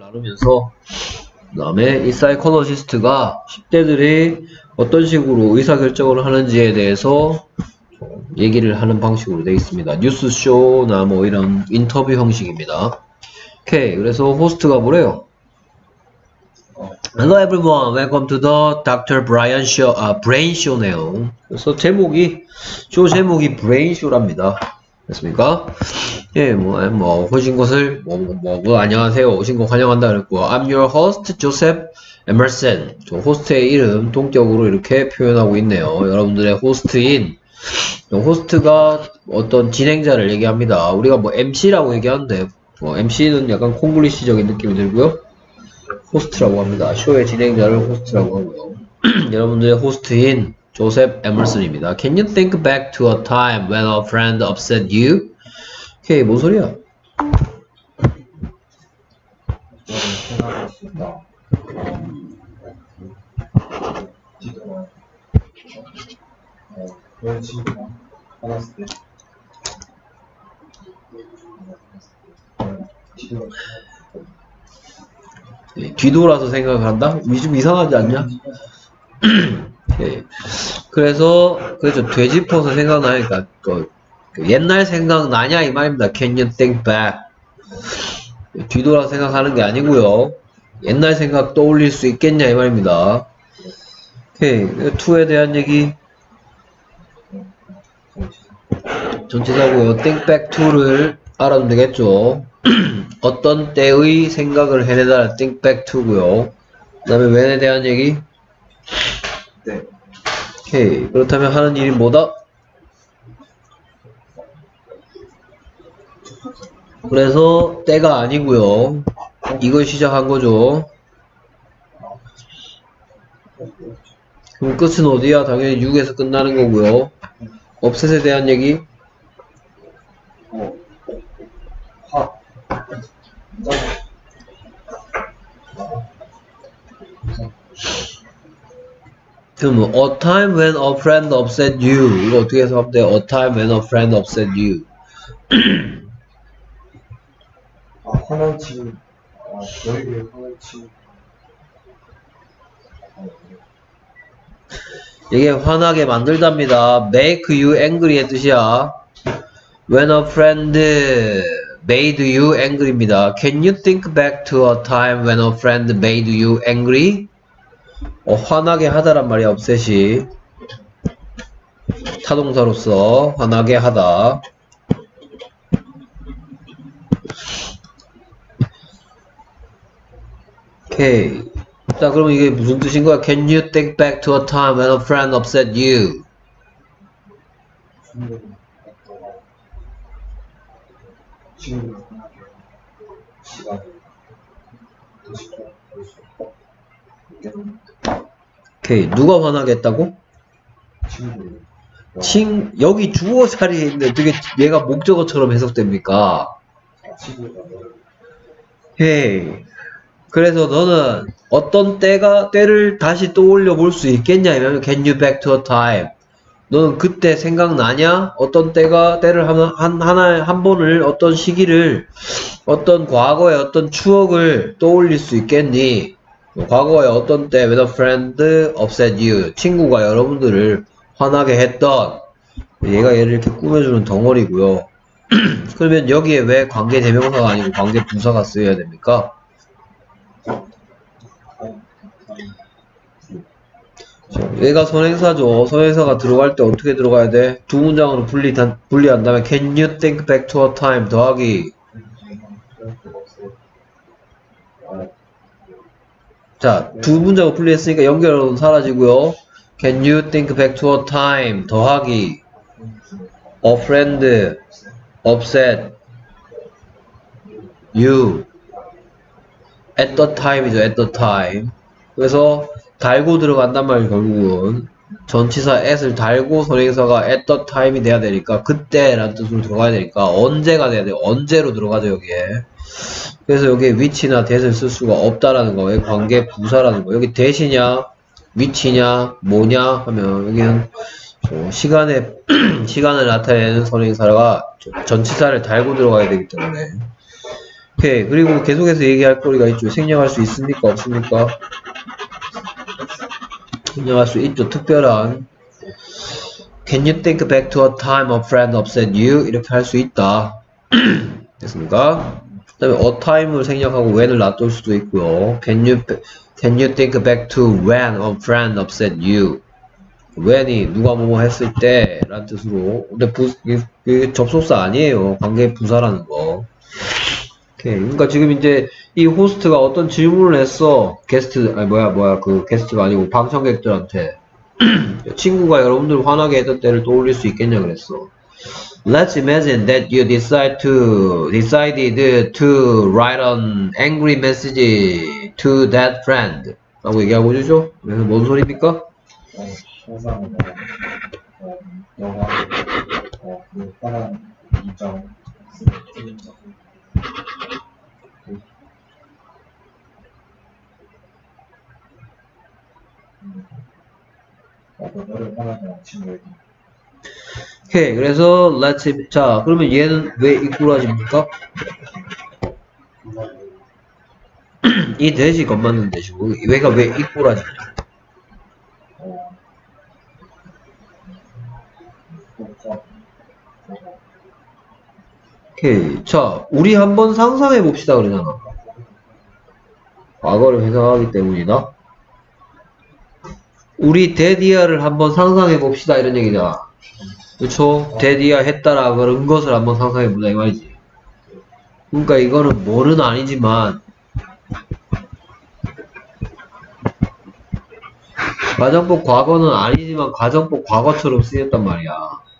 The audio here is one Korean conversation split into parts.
나누면서 그 다음에 이 사이코로지스트가 10대들이 어떤 식으로 의사결정을 하는지에 대해서 얘기를 하는 방식으로 되어 있습니다. 뉴스쇼나 뭐 이런 인터뷰 형식입니다. 오케이. 그래서 호스트가 뭐래요? Hello everyone, welcome to the Dr. Brian Show, Brain Show네요. 그래서 쇼 제목이 Brain Show랍니다. 됐습니까? 예, 오신 것을, 안녕하세요. 오신 거 환영한다 그랬고, I'm your host, Joseph Emerson. 저 호스트의 이름, 동격으로 이렇게 표현하고 있네요. 여러분들의 호스트인, 호스트가 어떤 진행자를 얘기합니다. 우리가 뭐 MC라고 얘기하는데, MC는 약간 콩글리시적인 느낌이 들고요. 호스트라고 합니다. 쇼의 진행자를 호스트라고 하고요. 여러분들의 호스트인 조셉 에머슨입니다. Can you think back to a time when a friend upset you? 오케이, 뭔 소리야? 뒤돌아서 생각을 한다? 좀 이상하지 않냐? 그래서 되짚어서 생각나니까 그 옛날 생각나냐 이 말입니다. Can you think back? 뒤돌아서 생각하는 게 아니고요. 옛날 생각 떠올릴 수 있겠냐 이 말입니다. 오케이. 2에 대한 얘기 전치사고요. think back to를 알아두면 되겠죠. 어떤 때의 생각을 해내다 think back to고요. 그 다음에 when에 대한 얘기. 네. 오케이. 그렇다면 하는 일이 뭐다? 그래서 때가 아니고요. 이걸 시작한 거죠. 그럼 끝은 어디야? 당연히 6에서 끝나는 거고요. 업셋에 대한 얘기. 그럼 a time when a friend upset you. 이거 어떻게 해석하면 돼요? A time when a friend upset you. 화난치, 너에게 화난치. 이게 화나게 만들답니다. make you angry의 뜻이야. When a friend made you angry입니다. Can you think back to a time when a friend made you angry? 화나게 하다란 말이야, 업셋이. 타동사로서 화나게 하다. 오케이. 자, 그럼 이게 무슨 뜻인 거야? Can you think back to a time when a friend upset you? 오케이. 누가 화나게 했다고? 여기 주어 자리에 있는데 어떻게 얘가 목적어처럼 해석됩니까? 헤이. 그래서 너는 어떤 때를 다시 떠올려 볼 수 있겠냐? 이러면 Can you back to a time? 너는 그때 생각나냐? 어떤 때를 한 번을, 어떤 시기를, 어떤 과거의 어떤 추억을 떠올릴 수 있겠니? 과거에 어떤 때 when a friend upset you. 친구가 여러분들을 화나게 했던. 얘가 얘를 이렇게 꾸며주는 덩어리고요. 그러면 여기에 왜 관계 대명사가 아니고 관계 부사가 쓰여야 됩니까? 얘가 선행사죠. 선행사가 들어갈 때 어떻게 들어가야 돼? 두 문장으로 분리한 다음에 Can you think back to a time 더하기. 자, 두 문장으로 분리했으니까 연결은 사라지고요. Can you think back to a time 더하기 a friend upset you at the time이죠. at the time. 그래서 달고 들어간단 말이에요. 결국은 전치사 at을 달고 선행사가 at the time이 돼야 되니까 그때라는 뜻으로 들어가야 되니까 언제가 돼야 돼요. 언제로 들어가죠 여기에. 그래서 여기에 which나 that을 쓸 수가 없다라는 거예요. 관계 부사라는 거. 여기 that이냐 which냐 뭐냐 하면 여기는 시간을 나타내는 선행사가 전치사를 달고 들어가야 되기 때문에 오케이. 그리고 계속해서 얘기할 거리가 있죠. 생략할 수 있습니까? 없습니까? 생략할 수 있죠. 특별한. Can you think back to a time a friend upset you? 이렇게 할 수 있다. 됐습니까? 그 다음에 a time을 생략하고 when을 놔둘 수도 있고요. Can you think back to when a friend upset you? when이 누가 뭐뭐 했을 때 라는 뜻으로. 근데 이게 접속사 아니에요. 관계 부사라는 거. 오케이. 그러니까 지금 이제 이 호스트가 어떤 질문을 했어. 게스트, 아니 그 게스트가 아니고 방청객들한테. 친구가 여러분들 화나게 했던 때를 떠올릴 수 있겠냐 그랬어. Let's imagine that you decided to write an angry message to that friend. 라고 얘기하고 주죠. 그래서 뭔 소리입니까? 항상 너가 다른 이점 너를 화나는 친구에게. 오케이. 그래서 let's 자 그러면 얘는 왜 이꾸라집니까? 이 대시 건맞는 대시고 얘가 왜 이꾸라집니까? 오케이. 자, 우리 한번 상상해 봅시다 그러잖아. 과거를 해석하기 때문이다. 우리 데디아를 한번 상상해 봅시다 이런 얘기잖아. 그쵸? 데디아 했다라 그런 것을 한번 상상해 보자 이 말이지. 그러니까 이거는 뭐는 아니지만 가정법 과거는 아니지만 가정법 과거처럼 쓰였단 말이야.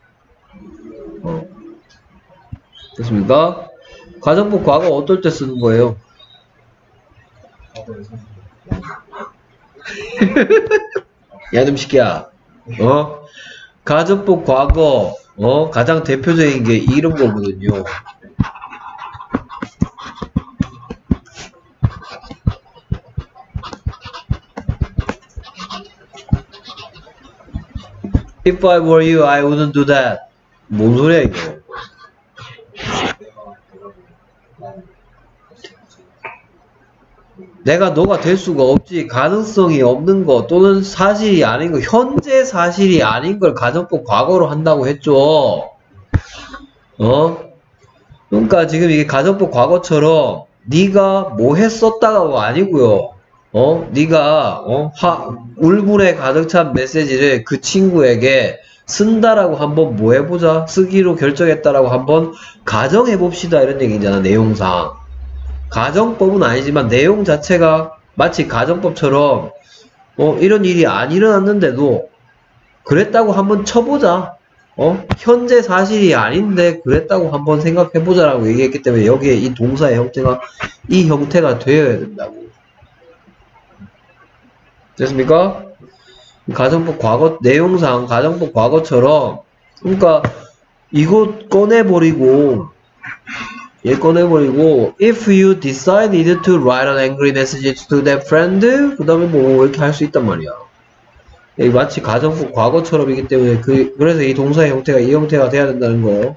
됐습니까? 가정법 과거 어떨 때 쓰는 거예요? 야놈 새끼야. 가정법 과거 가장 대표적인 게 이런 거거든요. If I were you, I wouldn't do that. 뭔 소리야 이거? 내가 너가 될 수가 없지. 가능성이 없는 거 또는 사실이 아닌 거, 현재 사실이 아닌 걸 가정법 과거로 한다고 했죠. 그러니까 지금 이게 가정법 과거처럼 네가 뭐 했었다가 아니고요. 네가 울분에 가득 찬 메시지를 그 친구에게 쓴다라고 한번 뭐 해보자. 쓰기로 결정했다라고 한번 가정해봅시다 이런 얘기잖아. 내용상. 가정법은 아니지만 내용 자체가 마치 가정법처럼 이런 일이 안 일어났는데도 그랬다고 한번 쳐보자. 현재 사실이 아닌데 그랬다고 한번 생각해보자 라고 얘기했기 때문에 여기에 이 동사의 형태가 이 형태가 되어야 된다고. 됐습니까? 가정법 과거 내용상 가정법 과거처럼 그러니까 이거 꺼내버리고 얘 꺼내버리고 if you decided to write an angry message to that friend 그 다음에 뭐 이렇게 할 수 있단 말이야. 마치 가정법 과거처럼이기 때문에 그래서 이 동사의 형태가 이 형태가 돼야 된다는 거.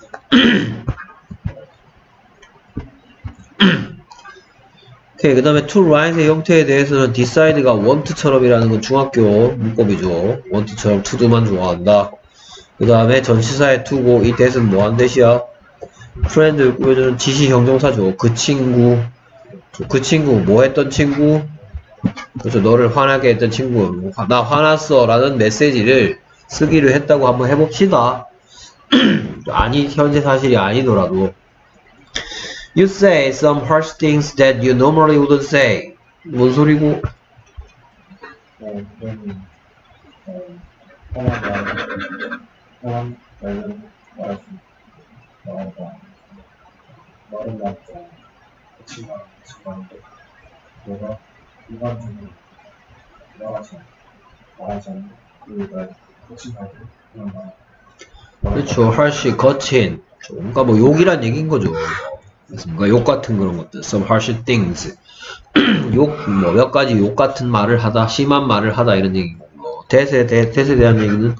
오케이. 그 다음에 to write의 형태에 대해서는 decide가 want처럼이라는 건 중학교 문법이죠. want처럼 to do만 좋아한다. 그 다음에 전치사의 to고 이 that은 뭐한 that이야? 프렌드를 꾸며주는 지시 형용사죠. 그 친구 뭐 했던 친구? 그렇죠. 너를 화나게 했던 친구. 나 화났어 라는 메시지를 쓰기로 했다고 한번 해봅시다. 아니 현재 사실이 아니더라도 You say some harsh things that you normally wouldn't say. 뭔 소리고? 그렇죠. harsh, 거친. 그러니까 뭐 욕이란 얘기인 거죠. 그렇습니까? 욕 같은 그런 것들. Some harsh things. 욕, 뭐 몇 가지 욕 같은 말을 하다, 심한 말을 하다 이런 얘기고. 뭐 that에 대한 얘기는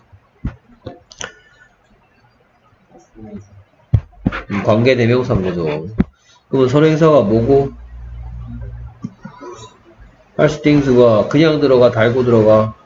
관계 대명사인 거죠. 그러면 선행사가 뭐고? harsh things가 그냥 들어가, 달고 들어가?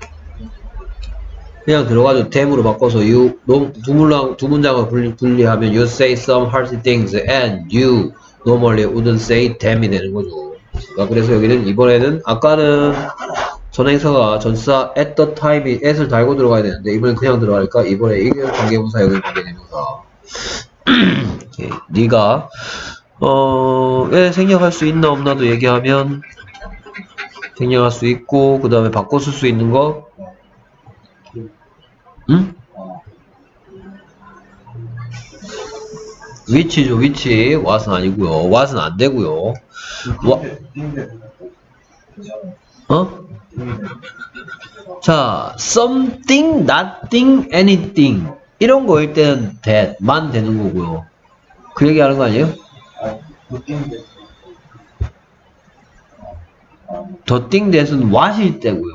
그냥 들어가죠. 댐으로 바꿔서 두 문장을 분리하면 you say some harsh things and you normally wouldn't say them이 되는 거죠. 그래서 여기는 이번에는 아까는 전행사가 전사 at the time이 at을 달고 들어가야 되는데 이번엔 그냥 들어가니까 이번에 이게 관계부사 여기 관계대명사. 네가 왜 생략할 수 있나 없나도 얘기하면 생략할 수 있고 그 다음에 바꿔 쓸 수 있는 거. 응? 위치죠, 위치. what은 아니고요. what은 안 되고요. 자, something, nothing, anything 이런 거일 때는 that만 되는 거고요. 그 얘기하는 거 아니에요? the thing that은 what일 때고요.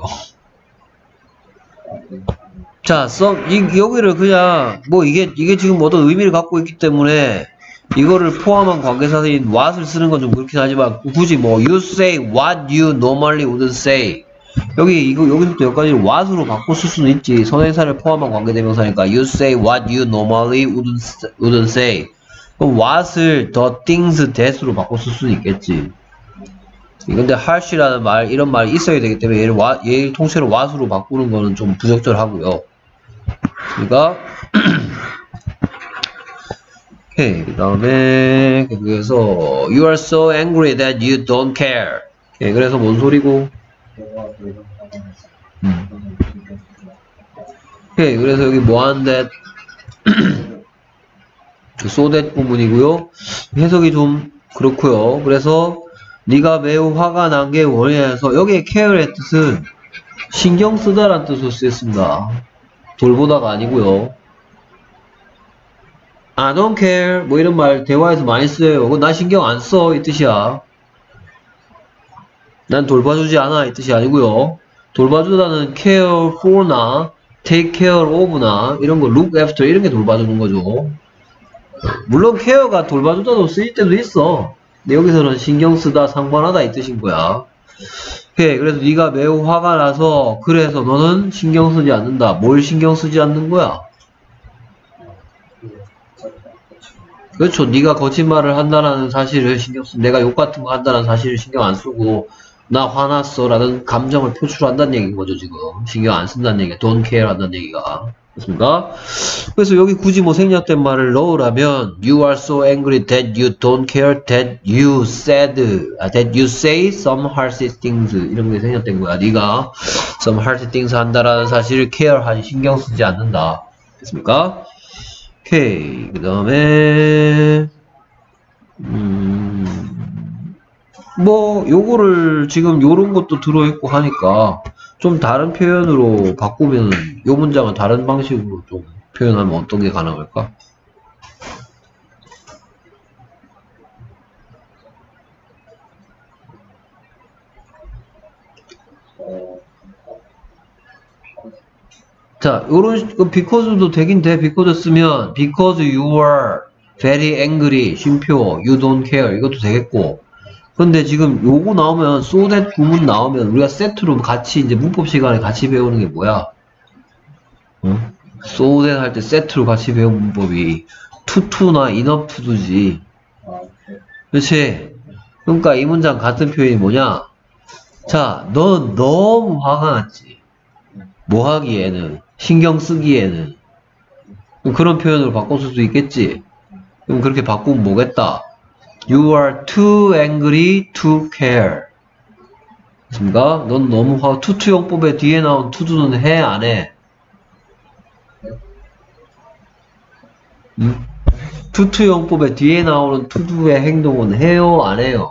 자, 여기를 그냥, 이게 지금 어떤 의미를 갖고 있기 때문에, 이거를 포함한 관계사인 what을 쓰는 건 좀 그렇긴 하지만, 굳이 you say what you normally wouldn't say. 여기서부터 여기까지 what으로 바꿔 쓸 수는 있지. 선행사를 포함한 관계대명사니까, you say what you normally wouldn't say. 그럼 what을 the things that으로 바꿔 쓸 수는 있겠지. 근데 harsh라는 말, 이런 말이 있어야 되기 때문에 얘를 통째로 what으로 바꾸는 거는 좀 부적절하고요. 그러니까 오케이. 그 다음에 그래서 you are so angry that you don't care. 오케이. 그래서 뭔 소리고? 오케이. 그래서 여기 뭐하는데 so that 부분이고요. 해석이 좀 그렇고요. 그래서 네가 매우 화가 난 게 원해서 여기에 care의 뜻은 신경 쓰다라는 뜻으로 쓰였습니다. 돌보다가 아니고요. I don't care 뭐 이런 말 대화에서 많이 써요. 나 신경 안 써 이 뜻이야. 난 돌봐주지 않아 이 뜻이 아니고요. 돌봐주다는 care for나 take care of나 이런 거 look after 이런 게 돌봐주는 거죠. 물론 care가 돌봐주다도 쓰일 때도 있어. 근데 여기서는 신경 쓰다 상관하다 이 뜻인 거야. 오케이. 그래서 네가 매우 화가 나서 그래서 너는 신경 쓰지 않는다. 뭘 신경 쓰지 않는 거야? 그렇죠. 네가 거짓말을 한다는 사실을 신경 쓰고 내가 욕 같은 거 한다는 사실을 신경 안 쓰고 나 화났어 라는 감정을 표출한다는 얘기인 거죠. 지금 신경 안 쓴다는 얘기가 don't care 한다는 얘기가 그렇습니까? 그래서 여기 굳이 생략된 말을 넣으라면 you are so angry that you don't care that you say some harsh things 이런 게 생략된 거야. 네가 some harsh things 한다라는 사실을 care하지 신경 쓰지 않는다. 됐습니까? 오케이. 그 다음에 요거를 지금 요런 것도 들어있고 하니까 좀 다른 표현으로 바꾸면 요 문장은 다른 방식으로 좀 표현하면 어떤 게 가능할까? 자, 요런 because도 되긴 돼. because 쓰면 because you are very angry 쉼표 you don't care 이것도 되겠고. 근데 지금 요거 나오면 so that 구문 나오면 우리가 세트로 같이 이제 문법 시간에 같이 배우는 게 뭐야? so that 할 때 세트로 같이 배운 문법이 to나 enough to지. 그렇지? 그러니까 이 문장 같은 표현이 뭐냐? 자, 넌 너무 화가 났지. 뭐 하기에는 신경 쓰기에는 그런 표현으로 바꿔 쓸 수 있겠지. 그럼 그렇게 바꾸면 뭐겠다? You are too angry to care. 됐습니까? 넌 너무 투투용법의 뒤에 나온 투두는 해, 안 해? 투투용법의 뒤에 나오는 투두의 행동은 해요, 안 해요?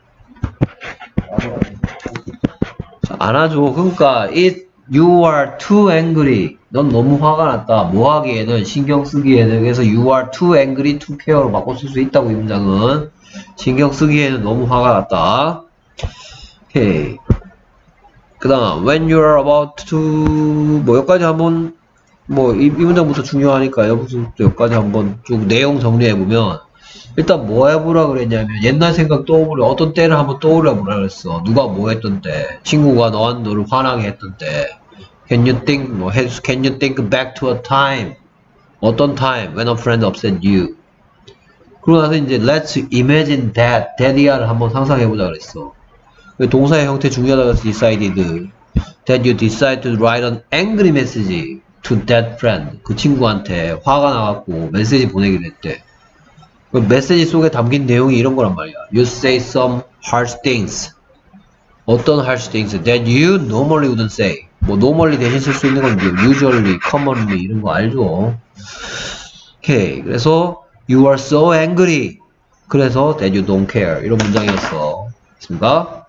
안 하죠. 그러니까 you are too angry. 넌 너무 화가 났다. 뭐 하기에는 신경 쓰기에는 그래서 you are too angry to care로 바꿔 쓸 수 있다고 이 문장은. 신경 쓰기에는 너무 화가 났다. 오케이. 그 다음 when you are about to 여기까지 한번 이 문장부터 중요하니까 여기서부터 여기까지 한번 쭉 내용 정리해보면 일단 뭐 해보라 그랬냐면 옛날 생각 떠오르려 어떤 때를 한번 떠올려 보라 그랬어. 누가 뭐 했던 때, 친구가 너를 화나게 했던 때. Can you think can you think back to a time? 어떤 time when a friend upset you? 그러고 나서 이제 let's imagine that이야를 한번 상상해 보자 그랬어. 동사의 형태 중요하다고 해서 decided that you decide to write an angry message to that friend. 그 친구한테 화가 나갖고 메시지 보내기로 했대. 그 메시지 속에 담긴 내용이 이런 거란 말이야. You say some harsh things. 어떤 harsh things that you normally wouldn't say. 뭐 normally 대신 쓸 수 있는 건 usually, commonly 이런 거 알죠? 오케이. 그래서 you are so angry. 그래서 that you don't care. 이런 문장이었어. 됐습니까?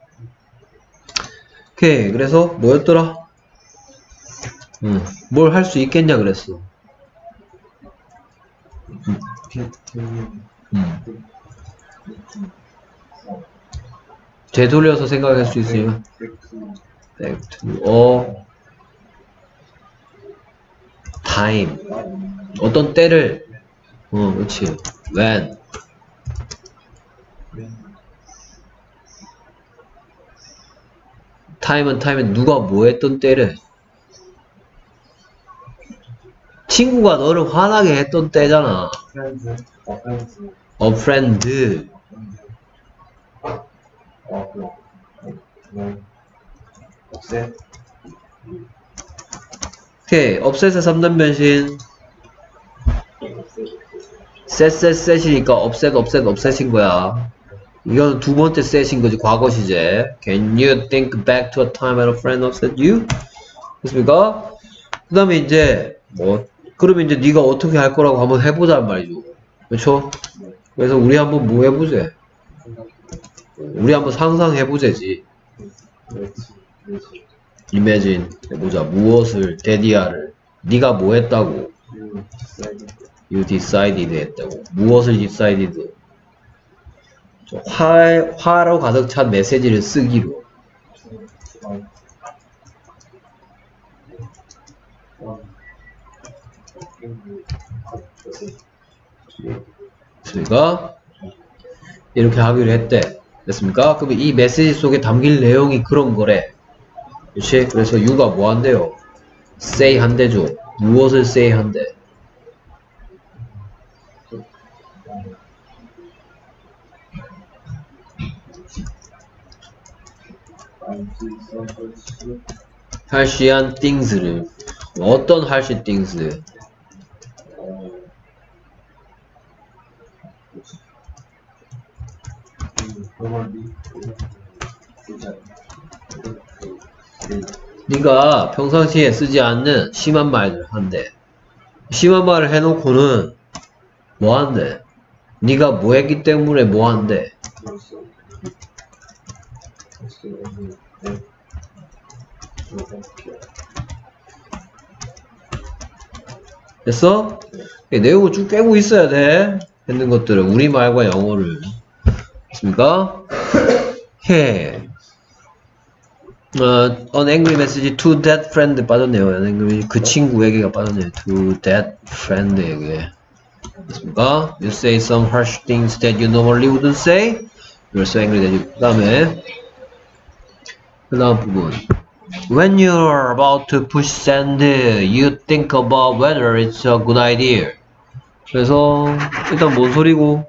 오케이. 그래서 뭐였더라? 뭘 할 수 있겠냐 그랬어. 되돌려서 생각할 수 있으면 back to time. 어떤 때를 그렇지. when time은 누가 뭐 했던 때를 친구가 너를 화나게 했던 때잖아. A friend. 오케이. upset의 3단 변신. set이니까 upset인 거야. 이건 두 번째 set인 거지. 과거 시제. Can you think back to a time when a friend upset you? 됐습니까? 그 다음에 이제 그러면 이제 네가 어떻게 할 거라고 한번 해보자는 말이죠. 그렇죠? 그래서 우리 한번 뭐 해보자. 우리 한번 상상해보자지. imagine 해보자. 무엇을 데디아를 네가 뭐 했다고. you decided 했다고. 무엇을 decided. 화로 가득 찬 메시지를 쓰기로. 됐습니까? 이렇게 하기로 했대. 됐습니까? 그럼 이 메시지 속에 담길 내용이 그런 거래. 그렇지? 그래서 you가 뭐 한대요? say 한대죠. 무엇을 say 한대? 할시한 things를. 어떤 할시 things? 네가 평상시에 쓰지 않는 심한 말들 한대. 심한 말을 해놓고는 뭐 한대? 네가 뭐 했기 때문에 뭐 한대? 됐어? 내용을 쭉 빼고 있어야 돼. 했는 것들을 우리말과 영어를. 됐습니까? 해. An angry message to that friend 빠졌네요. An angry 그 친구에게가 빠졌네요. To that friend에게. 됐습니까? You say some harsh things that you normally wouldn't say. You're so angry that you. 그 다음 부분. When you're about to push send, you think about whether it's a good idea. 그래서 일단 뭔 소리고?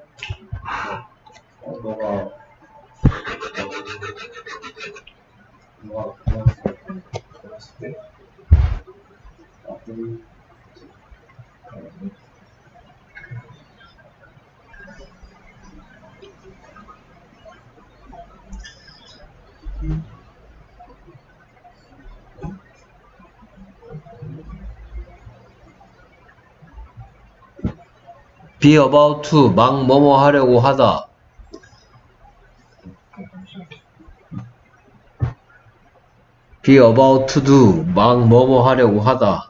be about to 막 뭐뭐 하려고 하다. be about to do 막 뭐뭐 하려고 하다.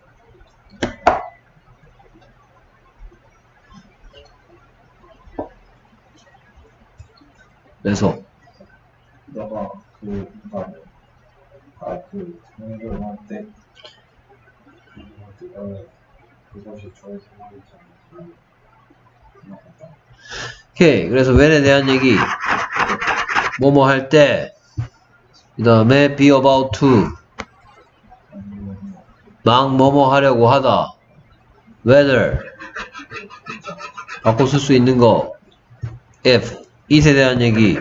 그래서 너가 성경할 때 그것이 좋은 생각이지 않나. 오케이. 그래서 when에 대한 얘기. 뭐뭐 할 때. 그 다음에 be about to. 막 뭐뭐 하려고 하다. whether. 바꿔 쓸 수 있는 거. if. it에 대한 얘기.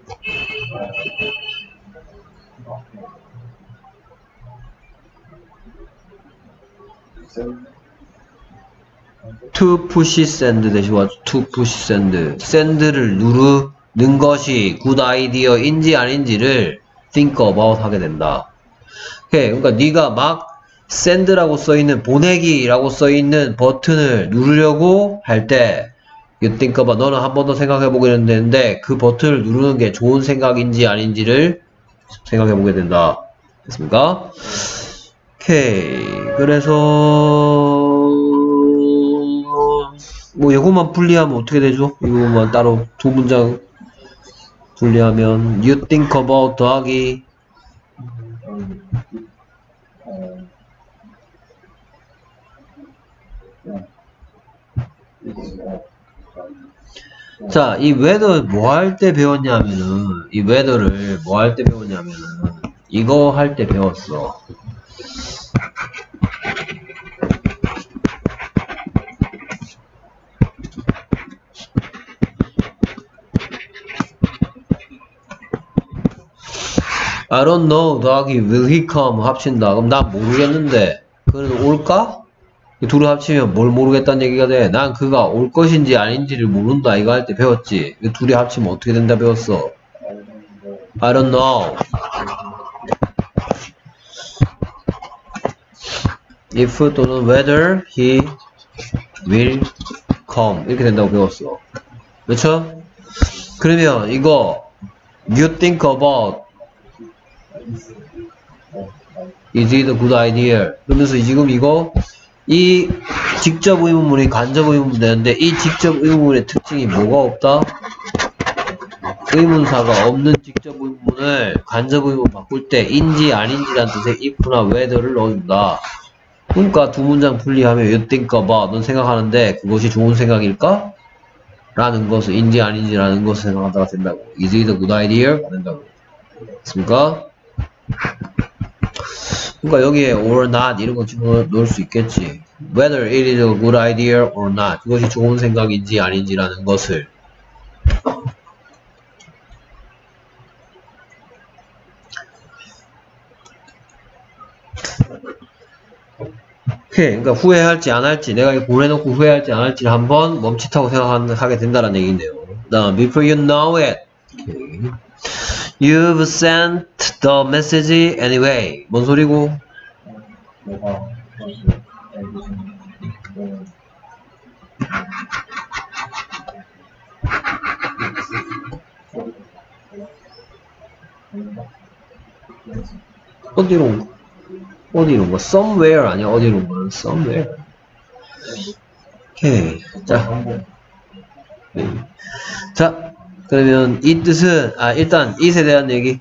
to push send 대신 to push send. send를 누르는 것이 good idea인지 아닌지를 think about 하게 된다. 오케이. 그러니까 네가 막 send라고 써있는 보내기라고 써있는 버튼을 누르려고 할 때 you think about 너는 한 번 더 생각해보게 되는데 그 버튼을 누르는 게 좋은 생각인지 아닌지를 생각해보게 된다. 됐습니까? 오케이. 그래서 뭐 이것만 분리하면 어떻게 되죠? 이것만 따로 두 문장 분리하면 you think about 더하기 자, 이 whether 뭐 할 때 배웠냐면은 이 whether를 뭐 할 때 배웠냐면은 이거 할 때 배웠어. I don't know 더하기 will he come 합친다. 그럼 난 모르겠는데 그는 올까? 둘을 합치면 뭘 모르겠다는 얘기가 돼. 난 그가 올 것인지 아닌지를 모른다. 이거 할 때 배웠지. 둘이 합치면 어떻게 된다 배웠어. I don't know if 또는 whether he will come 이렇게 된다고 배웠어. 그렇죠? 그러면 이거 you think about is it a good idea? 그러면서 지금 이거 이 직접 의문문이 간접 의문문 되는데 이 직접 의문문의 특징이 뭐가 없다? 의문사가 없는 직접 의문문을 간접 의문 바꿀 때 인지 아닌지라는 뜻의 if나 whether를 넣어준다. 그러니까 두 문장 분리하면 you think about 넌 생각하는데 그것이 좋은 생각일까? 라는 것을 인지 아닌지라는 것을 생각하다가 된다고. Is it a good idea? 된다고. 됐습니까? 그러니까 여기에 or not 이런 거 집어넣을 수 있겠지. Whether it is a good idea or not. 그것이 좋은 생각인지 아닌지라는 것을. 오케이. 그러니까 후회할지 안 할지 내가 이거 보내놓고 후회할지 안 할지를 한번 멈칫하고 생각하게 된다는 얘기인데요. 다음 before you know it. 오케이. You've sent the message anyway. 뭔 소리고? 어디로 온 거? somewhere 아니야? 어디로 온 거는 somewhere. 오케이. 자, 그러면 이 뜻은 일단 it에 대한 얘기.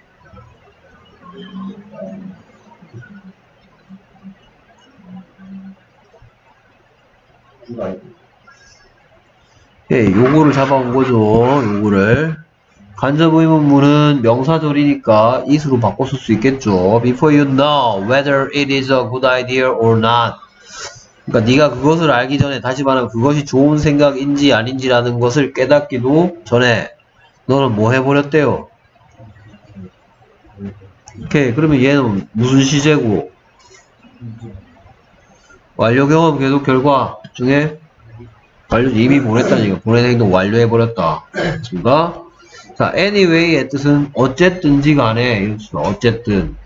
예, 요거를 잡아온 거죠. 요거를 간접 의문문은 명사절이니까 it으로 바꿔 쓸 수 있겠죠. Before you know whether it is a good idea or not. 그러니까 네가 그것을 알기 전에 다시 말하면 그것이 좋은 생각인지 아닌지라는 것을 깨닫기도 전에 너는 뭐 해버렸대요? 오케이. 그러면 얘는 무슨 시제고? 완료 경험 계속 결과 중에 완료 이미 보냈다는 얘기야. 보낸 행동 완료해버렸다. 맞습니까? 자, anyway의 뜻은 어쨌든지 간에 어쨌든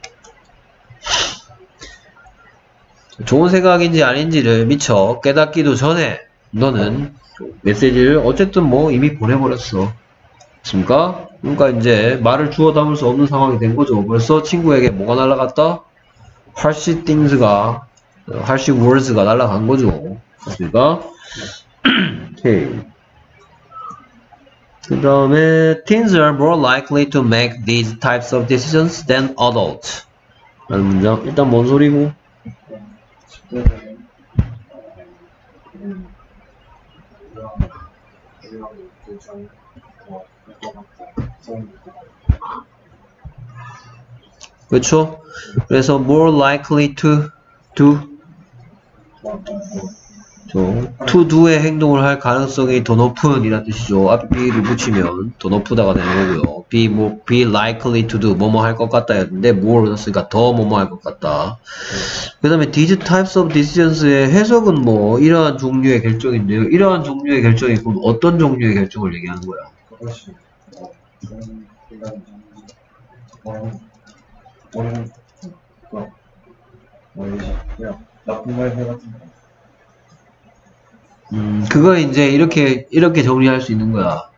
좋은 생각인지 아닌지를 미처 깨닫기도 전에 너는 메시지를 어쨌든 뭐 이미 보내버렸어. 맞습니까? 그러니까 이제 말을 주워 담을 수 없는 상황이 된 거죠. 벌써 친구에게 뭐가 날아갔다? harsh things가 harsh words가 날아간 거죠. 맞습니까? 오케이. 그 다음에 teens are more likely to make these types of decisions than adults 라는 문장. 일단 뭔 소리고? 그렇죠? 그래서 more likely to do to do의 행동을 할 가능성이 더 높은 이란 뜻이죠. 앞에 be를 붙이면 더 높다가 되는 거고요. be likely to do 뭐뭐 할 것 같다 였는데 more 넣었으니까 더 뭐뭐 할 것 같다. 그 다음에 these types of decisions의 해석은 뭐 이러한 종류의 결정인데요. 이러한 종류의 결정이 그럼 어떤 종류의 결정을 얘기하는 거야? 그것이 그냥 나쁜 말 해가지고 그거 이제 이렇게 정리할 수 있는 거야.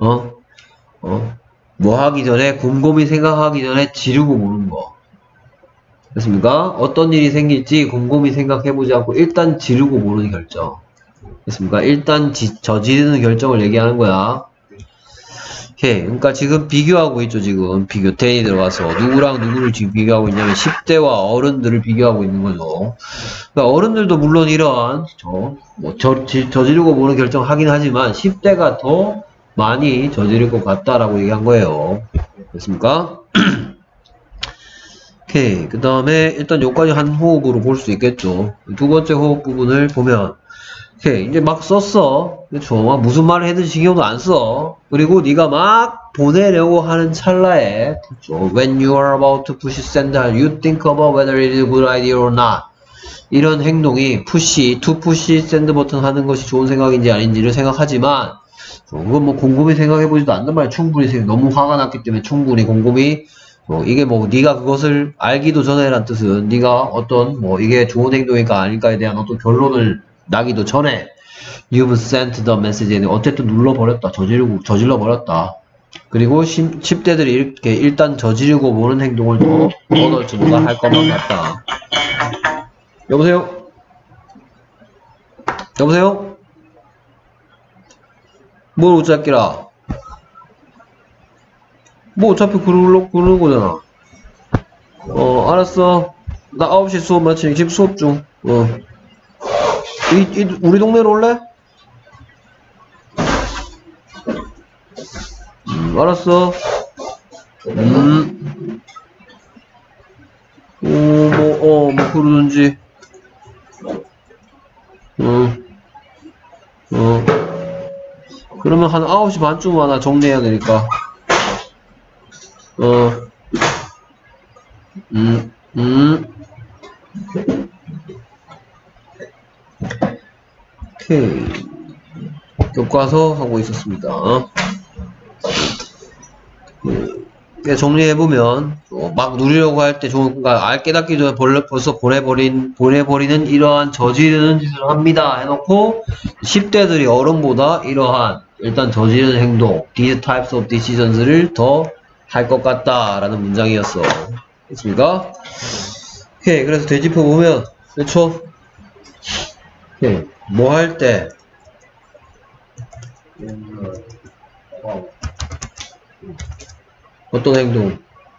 뭐 하기 전에 곰곰이 생각하기 전에 지르고 보는 거. 됐습니까? 어떤 일이 생길지 곰곰이 생각해보지 않고 일단 지르고 보는 결정. 됐습니까? 일단 저지르는 결정을 얘기하는 거야. 오케이. 그러니까 지금 비교하고 있죠. 지금 비교 10이 들어가서 누구랑 누구를 지금 비교하고 있냐면 10대와 어른들을 비교하고 있는 거죠. 그러니까 어른들도 물론 이러한 저지르고 보는 결정 하긴 하지만 10대가 더 많이 저지를 것 같다라고 얘기한 거예요. 됐습니까? 오케이. 그 다음에 일단 여기까지 한 호흡으로 볼 수 있겠죠. 두 번째 호흡 부분을 보면 오케이. 이제 막 썼어. 그쵸? 막 무슨 말을 해도 신경도 안 써. 그리고 네가 막 보내려고 하는 찰나에 그쵸? When you are about to push send, you think about whether it is a good idea or not. 이런 행동이 to push send 버튼 하는 것이 좋은 생각인지 아닌지를 생각하지만 그건 뭐 곰곰이 생각해보지도 않는 말이야. 충분히 너무 화가 났기 때문에 충분히 곰곰이 이게 뭐 네가 그것을 알기도 전에란 뜻은 네가 어떤 뭐 이게 좋은 행동일까 아닐까에 대한 어떤 결론을 나기도 전에 you've sent the message 어쨌든 눌러버렸다. 저질러 버렸다. 그리고 10대들이 이렇게 일단 저지르고 보는 행동을 더 얻어서 누가 할 것만 같다. 여보세요? 여보세요? 뭘 어차피라? 뭐 어차피 그러는 거잖아. 알았어. 나 9시 수업 마치니 지금 수업 중. 우리 동네로 올래? 알았어. 뭐 그러든지. 그러면 한 9시 반쯤 하나 정리해야 되니까. 오케이. 교과서 하고 있었습니다. 정리해보면, 막 누리려고 할 때 그러니까 깨닫기 전에 벌써 보내버리는 이러한 저지르는 짓을 합니다. 해놓고, 10대들이 어른보다 이러한, 일단 저지르는 행동, these types of decisions를 더 할 것 같다. 라는 문장이었어. 됐습니까? 오케이. 그래서 되짚어보면, 그렇죠? 오케이. 뭐 할 때, 어떤 행동?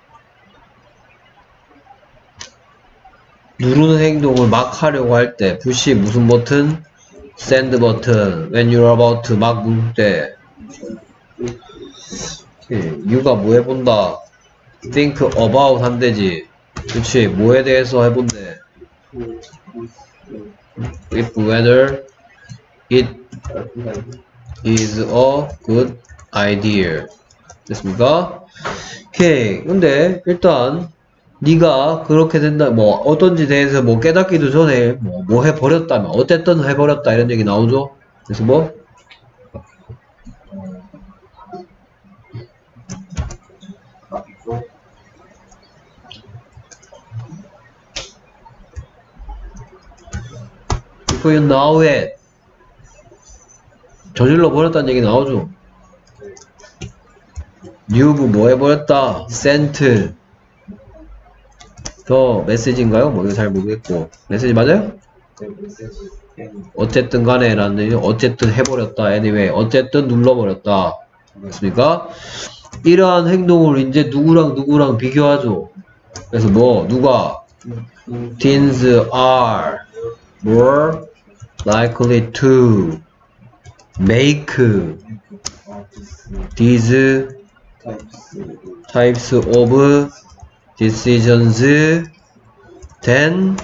누르는 행동을 막 하려고 할 때, push 무슨 버튼? send 버튼. when you're about to 막 누를 때. you가 뭐 해본다? think about 한대지. 그치? 뭐에 대해서 해본대? if whether it is a good idea. 됐습니까? 오케이. 근데 일단 네가 그렇게 된다 뭐 어떤지 대해서 뭐 깨닫기도 전에 뭐 해버렸다면 어쨌든 해버렸다 이런 얘기 나오죠. 그래서 뭐 before you know it 저질러 버렸다는 얘기 나오죠. you've 뭐 해버렸다. sent 더 메시지인가요? 뭐 이거 잘 모르겠고 메시지 맞아요? 어쨌든 간에 라는 얘기 어쨌든 해버렸다. anyway 어쨌든 눌러버렸다. 맞습니까? 이러한 행동을 이제 누구랑 비교하죠. 그래서 뭐 누가 teens are more likely to make these types of decisions than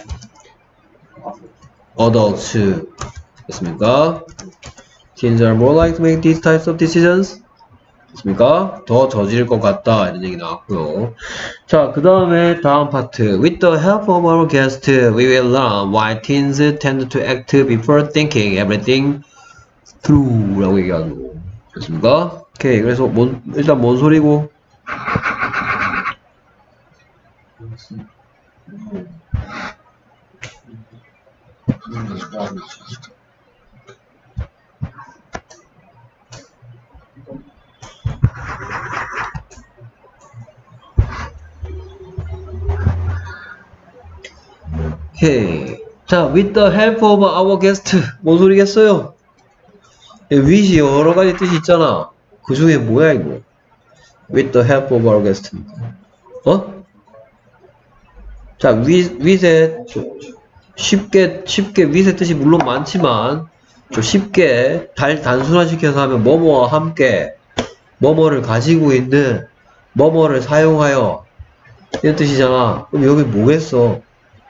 adults. 됐습니까? Teens are more likely to make these types of decisions. 됐습니까? 더 저지를 것 같다. 이런 얘기 나왔고요. 자, 그 다음에 다음 파트. With the help of our guest, we will learn why teens tend to act before thinking everything through 라고 얘기하고. 됐습니까? 오케이. 그래서 일단 뭔 소리고? 오케이. 자, with the help of our guest. 뭔 소리겠어요? with이 여러 가지 뜻이 있잖아. 그 중에 뭐야, 이거? with the help of our guest. 어? 자, with의 쉽게 with의 뜻이 물론 많지만 좀 쉽게 단순화시켜서 하면 뭐뭐와 함께 뭐뭐를 가지고 있는 뭐뭐를 사용하여 이런 뜻이잖아. 그럼 여기 뭐겠어?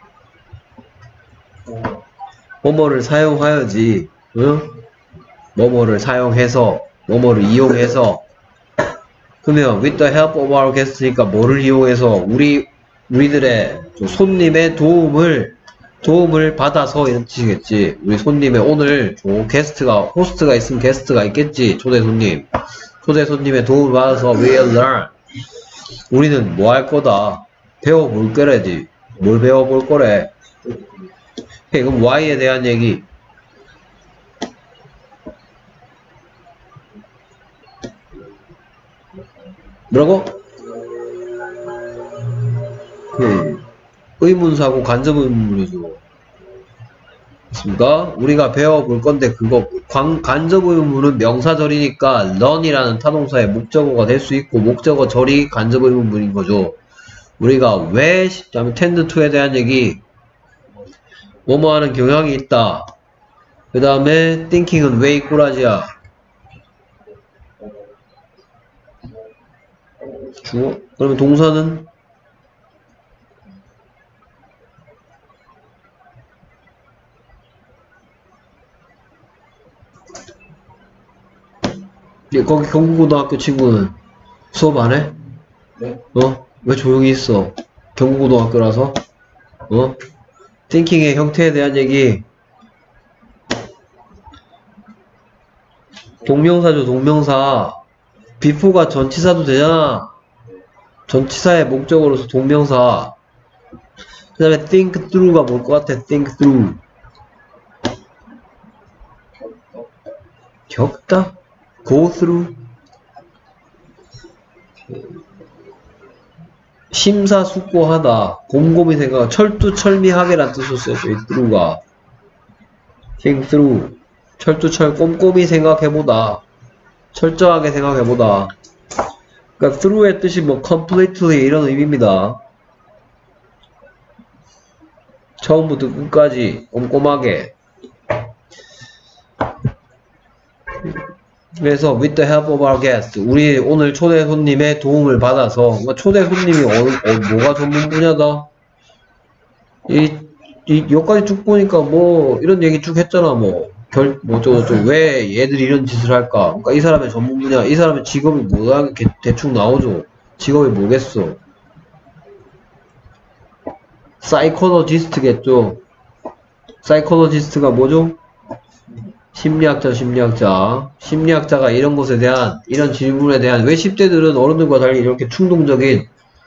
뭐뭐를 사용하여지. 응? 뭐뭐를 사용해서 뭐뭐를 이용해서. 그러면 with the help of our guest니까 뭐를 이용해서 우리들의 손님의 도움을 받아서 이런 뜻이겠지. 우리 손님의 오늘 호스트가 있으면 게스트가 있겠지. 초대 손님의 도움을 받아서 we'll learn. 우리는 뭐 할 거다. 배워볼 거래지. 뭘 배워볼 거래. 오케이, 그럼 why에 대한 얘기. 뭐라고? 의문사고 간접의문문이죠. 맞습니까? 우리가 배워볼 건데 그거 간접의문문은 명사절이니까 learn이라는 타동사의 목적어가 될 수 있고 목적어절이 간접의문문인 거죠. 우리가 왜 다음에 tend to에 대한 얘기. 뭐뭐 하는 경향이 있다. 그 다음에 thinking은 왜 이꼬라지야. 주어? 그러면 동사는? 거기 경북고등학교 친구는 수업 안 해? 네. 왜 조용히 있어? 경북고등학교라서? thinking의 형태에 대한 얘기. 동명사죠, 동명사. before가 전치사도 되잖아. 전치사의 목적으로서 동명사. 그 다음에 think through가 뭘 것 같아? think through. 겪다? go through. 심사숙고하다. 곰곰이 생각. 철두철미하게란 뜻을 써요. through가. think through. 꼼꼼히 생각해보다. 철저하게 생각해보다. 그러니까 through의 뜻이 뭐 completely 이런 의미입니다. 처음부터 끝까지 꼼꼼하게. 그래서 with the help of our guest, 우리 오늘 초대 손님의 도움을 받아서. 초대 손님이 뭐가 전문 분야다? 여기까지 쭉 보니까 뭐 이런 얘기 쭉 했잖아. 왜 얘들이 이런 짓을 할까? 그러니까 이 사람의 전문 분야, 이 사람의 직업이 뭐야? 대충 나오죠. 직업이 뭐겠어? 사이코로지스트겠죠. 사이코로지스트가 뭐죠? 심리학자가 이런 것에 대한, 이런 질문에 대한, 왜 10대들은 어른들과 달리 이렇게 충동적인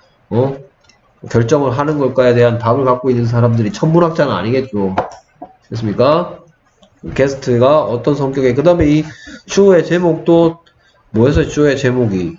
결정을 하는 걸까에 대한 답을 갖고 있는 사람들이 천문학자는 아니겠죠. 됐습니까? 게스트가 어떤 성격의, 그 다음에 이 주어의 제목도 뭐였어요? 주어의 제목이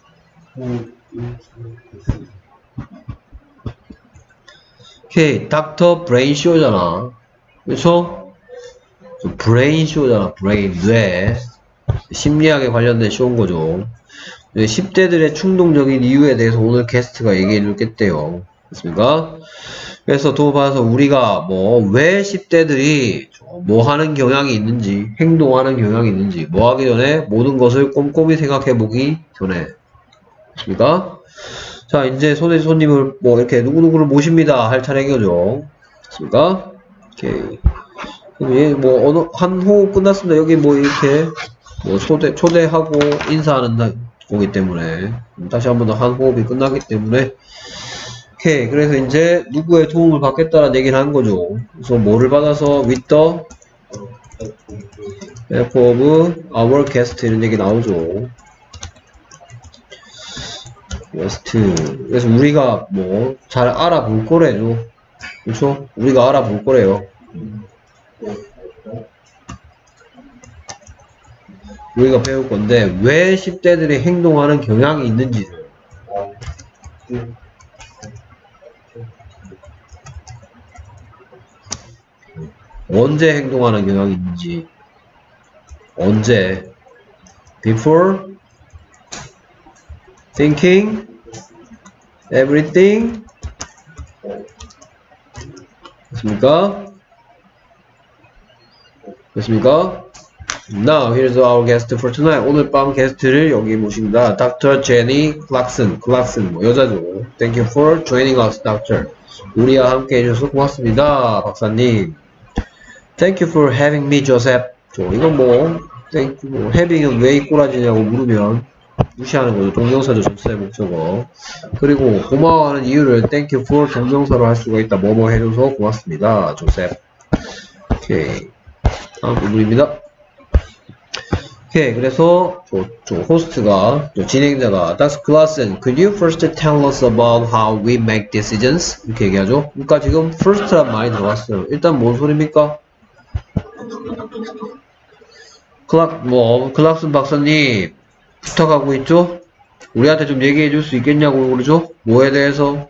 오케이, 닥터 브레인 쇼잖아. 그렇죠? 브레인 쇼잖아. 브레인, 뇌. 심리학에 관련된 쇼인 거죠. 10대들의 충동적인 이유에 대해서 오늘 게스트가 얘기해 줬겠대요. 됐습니까? 그래서 도움받아서 우리가 왜 10대들이 뭐 하는 경향이 있는지, 행동하는 경향이 있는지, 뭐 하기 전에 모든 것을 꼼꼼히 생각해 보기 전에. 됐습니까? 자, 이제 손님을 이렇게 누구누구를 모십니다. 할 차례죠. 됐습니까? 오케이. 한 호흡 끝났습니다. 여기 이렇게 초대하고 인사하는 거기 때문에 다시 한 번 더 한 호흡이 끝나기 때문에 오케이. 그래서 이제 누구의 도움을 받겠다는 얘기를 한 거죠. 그래서 뭐를 받아서 with the help of our guest 이런 얘기 나오죠. guest. 그래서 우리가 잘 알아볼 거래죠. 그렇죠? 우리가 알아볼 거래요. 우리가 배울 건데 왜 10대들이 행동하는 경향이 있는지를 언제 행동하는 경향이 있는지 언제 before thinking everything 됐습니까? 됐습니까? Now, here's our guest for tonight. 오늘 밤 게스트를 여기 모십니다. Dr. Jenny Clarkson. Clarkson, 여자죠. Thank you for joining us, Doctor. 우리와 함께 해주셔서 고맙습니다, 박사님. Thank you for having me, Joseph. 이건 thank you. having은 왜 이 꼬라지냐고 물으면 무시하는 거죠. 동명사죠, 접수의 목적어. 그리고 고마워하는 이유를 thank you for 동명사로 할 수가 있다. 뭐뭐 해줘서 고맙습니다, Joseph. 오케이. 다음 부분입니다. 오케이, 그래서 호스트가 진행자가 Dr. Clarkson, could you first tell us about how we make decisions? 이렇게 얘기하죠. 그러니까 지금 first란 말이 들어왔어요. 일단 뭔 소리입니까? 클락슨 박사님 부탁하고 있죠? 우리한테 좀 얘기해 줄 수 있겠냐고 그러죠? 뭐에 대해서?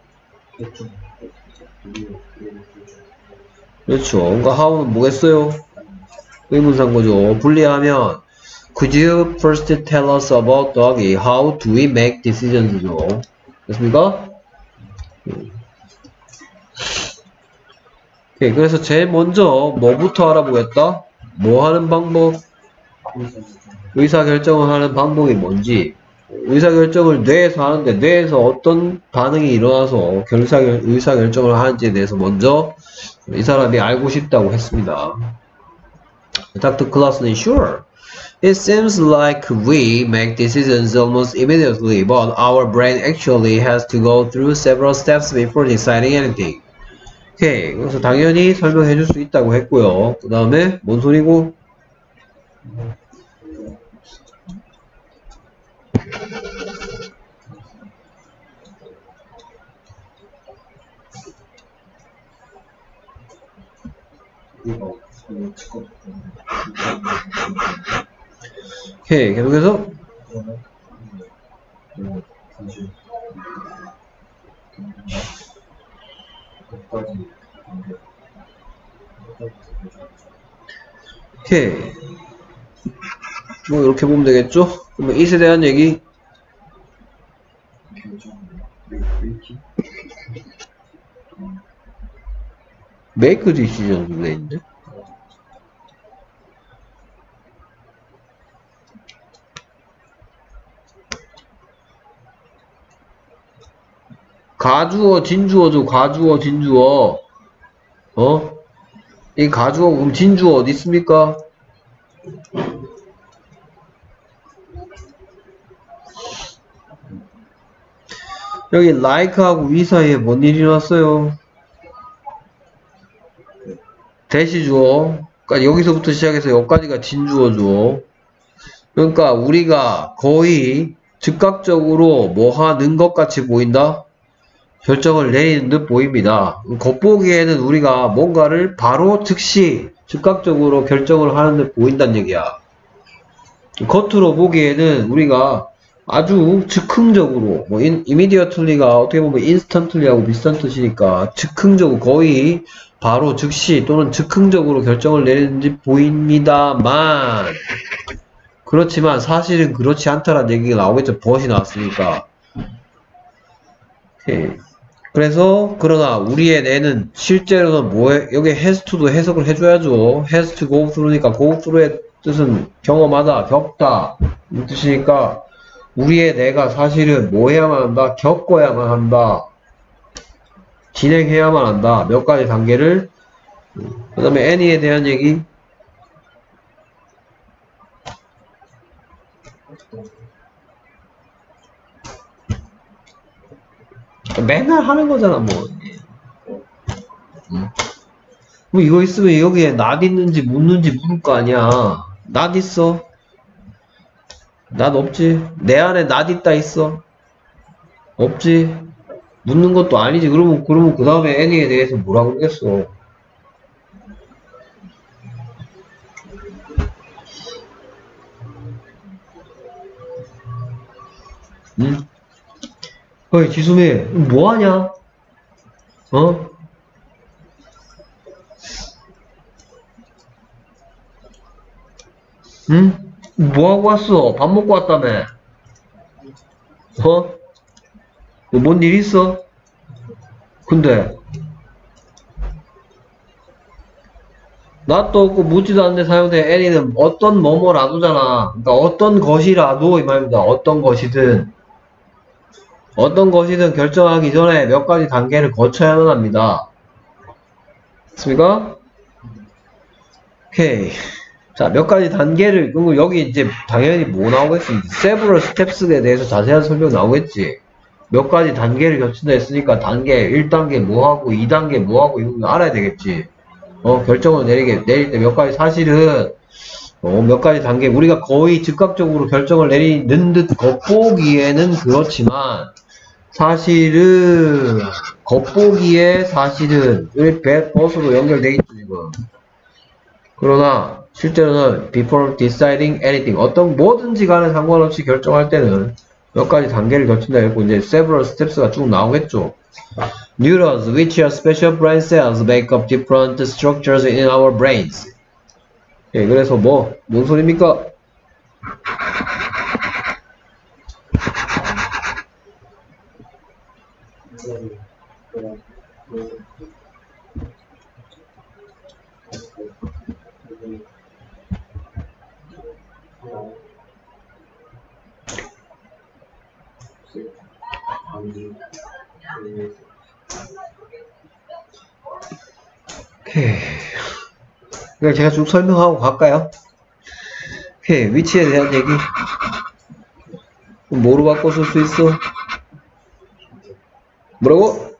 그렇죠. 그러니까 how는 뭐겠어요? 의문사인 거죠. 분리하면 could you first tell us about doggy? How do we make decisions?죠. 됐습니까? 오케이, 그래서 제일 먼저 뭐부터 알아보겠다? 뭐 하는 방법? 의사결정을 하는 방법이 뭔지. 의사결정을 뇌에서 하는데 뇌에서 어떤 반응이 일어나서 의사결정을 하는지에 대해서 먼저 이 사람이 알고 싶다고 했습니다. Dr. Clarkson, sure. It seems like we make decisions almost immediately, but our brain actually has to go through several steps before deciding anything. 오케이, 그래서 당연히 설명해 줄 수 있다고 했고요. 그 다음에 뭔 소리고? 오케이, 계속해서 오케이, 이렇게 보면 되겠죠? 그러면 it에 대한 얘기 make decision으로 돼 있는데 가주어, 진주어죠. 가주어, 진주어. 이 가주어, 그럼 진주어 어디 있습니까? 여기 like하고 we 사이에 뭔 일이 났어요? 대시주어. 그러니까 여기서부터 시작해서 여기까지가 진주어죠. 그러니까 우리가 거의 즉각적으로 뭐 하는 것 같이 보인다? 결정을 내리는 듯 보입니다. 겉보기에는 우리가 뭔가를 바로 즉시 즉각적으로 결정을 하는 듯 보인다는 얘기야. 겉으로 보기에는 우리가 아주 즉흥적으로 immediately가 어떻게 보면 instantly하고 비슷한 뜻이니까 즉흥적으로 거의 바로 즉시 또는 즉흥적으로 결정을 내리는 듯 보입니다만 그렇지만 사실은 그렇지 않다라는 얘기가 나오겠죠. 벗이 나왔으니까. 오케이. 그래서 그러나 우리의 뇌는 실제로는 뭐에 여기 has to도 해석을 해줘야죠. has to go through니까 go through의 뜻은 경험하다, 겪다 이 뜻이니까 우리의 뇌가 사실은 뭐 해야만 한다? 겪어야만 한다. 진행해야만 한다. 몇 가지 단계를. 그 다음에 Annie에 대한 얘기. 맨날 하는 거잖아 뭐. 뭐 이거 있으면 여기에 낫 있는지 묻는지 물을 거 아니야. 낫 있어? 낫 없지? 내 안에 낫 있다 있어? 없지? 묻는 것도 아니지. 그러면 그 다음에 N에 대해서 뭐라 그러겠어? 응? 어이 지수미 뭐하냐? 어? 응? 뭐하고 왔어? 밥 먹고 왔다며? 어? 뭔 일 있어? 근데 낫도 없고 묻지도 않는데 사용된 any는 어떤 뭐뭐라도잖아. 그러니까 어떤 것이라도 이 말입니다. 어떤 것이든 결정하기 전에 몇 가지 단계를 거쳐야만 합니다. 됐습니까? 오케이. 자, 몇 가지 단계를, 그리고 여기 이제 당연히 뭐 나오겠지? several steps에 대해서 자세한 설명 나오겠지? 몇 가지 단계를 거친다 했으니까 단계, 1단계 뭐하고, 2단계 뭐하고, 이거 알아야 되겠지? 결정을 내릴 때 몇 가지 사실은, 몇 가지 단계, 우리가 거의 즉각적으로 결정을 내리는 듯 겉보기에는 그렇지만, 사실은, 겉보기에 사실은, 버스로 연결되어 있죠, 지금. 그러나, 실제로는, before deciding anything, 어떤 뭐든지 간에 상관없이 결정할 때는 몇 가지 단계를 거친다 했고, 이제 several steps가 쭉 나오겠죠. Neurons, which are special brain cells, make up different structures in our brains. 예, 그래서 뭔 소리입니까? 오케이. 그냥 제가 쭉 설명하고 갈까요? 오케이. 위치에 대한 얘기. 뭐로 바꿔 쓸 수 있어? 뭐라고?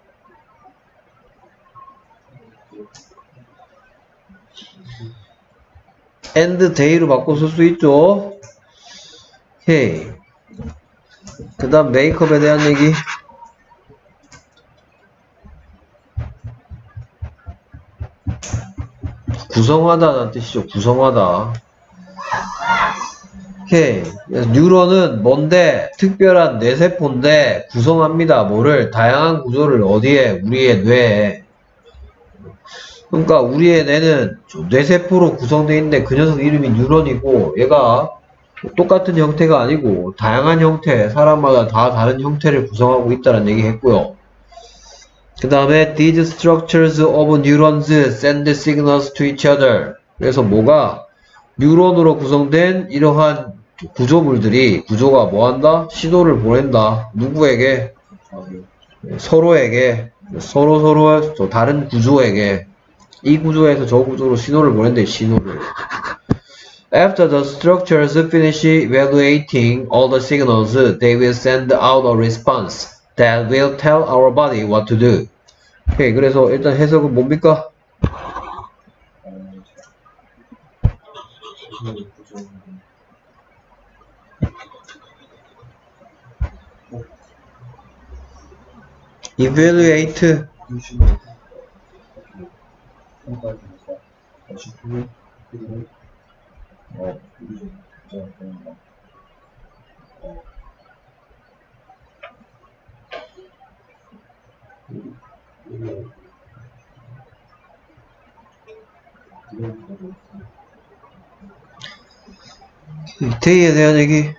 and day로 바꿔 쓸 수 있죠? 오케이. 그 다음 메이크업에 대한 얘기. 구성하다는 뜻이죠. 구성하다. 오케이. 그래서 뉴런은 뭔데? 특별한 뇌세포인데 구성합니다. 뭐를? 다양한 구조를 어디에? 우리의 뇌에. 그러니까 우리의 뇌는 뇌세포로 구성되어 있는데 그 녀석 이름이 뉴런이고 얘가 똑같은 형태가 아니고 다양한 형태, 사람마다 다 다른 형태를 구성하고 있다는 얘기 했고요. 그 다음에 these structures of neurons send signals to each other. 그래서 뭐가? 뉴런으로 구성된 이러한 구조물들이 구조가 뭐한다? 신호를 보낸다. 누구에게? 서로에게. 서로 다른 구조에게. 이 구조에서 저 구조로 신호를 보낸대. 신호를. After the structures finish evaluating all the signals, they will send out a response that will tell our body what to do. 오케이, 그래서 일단 해석은 뭡니까? evaluate 데이에 대한 얘기.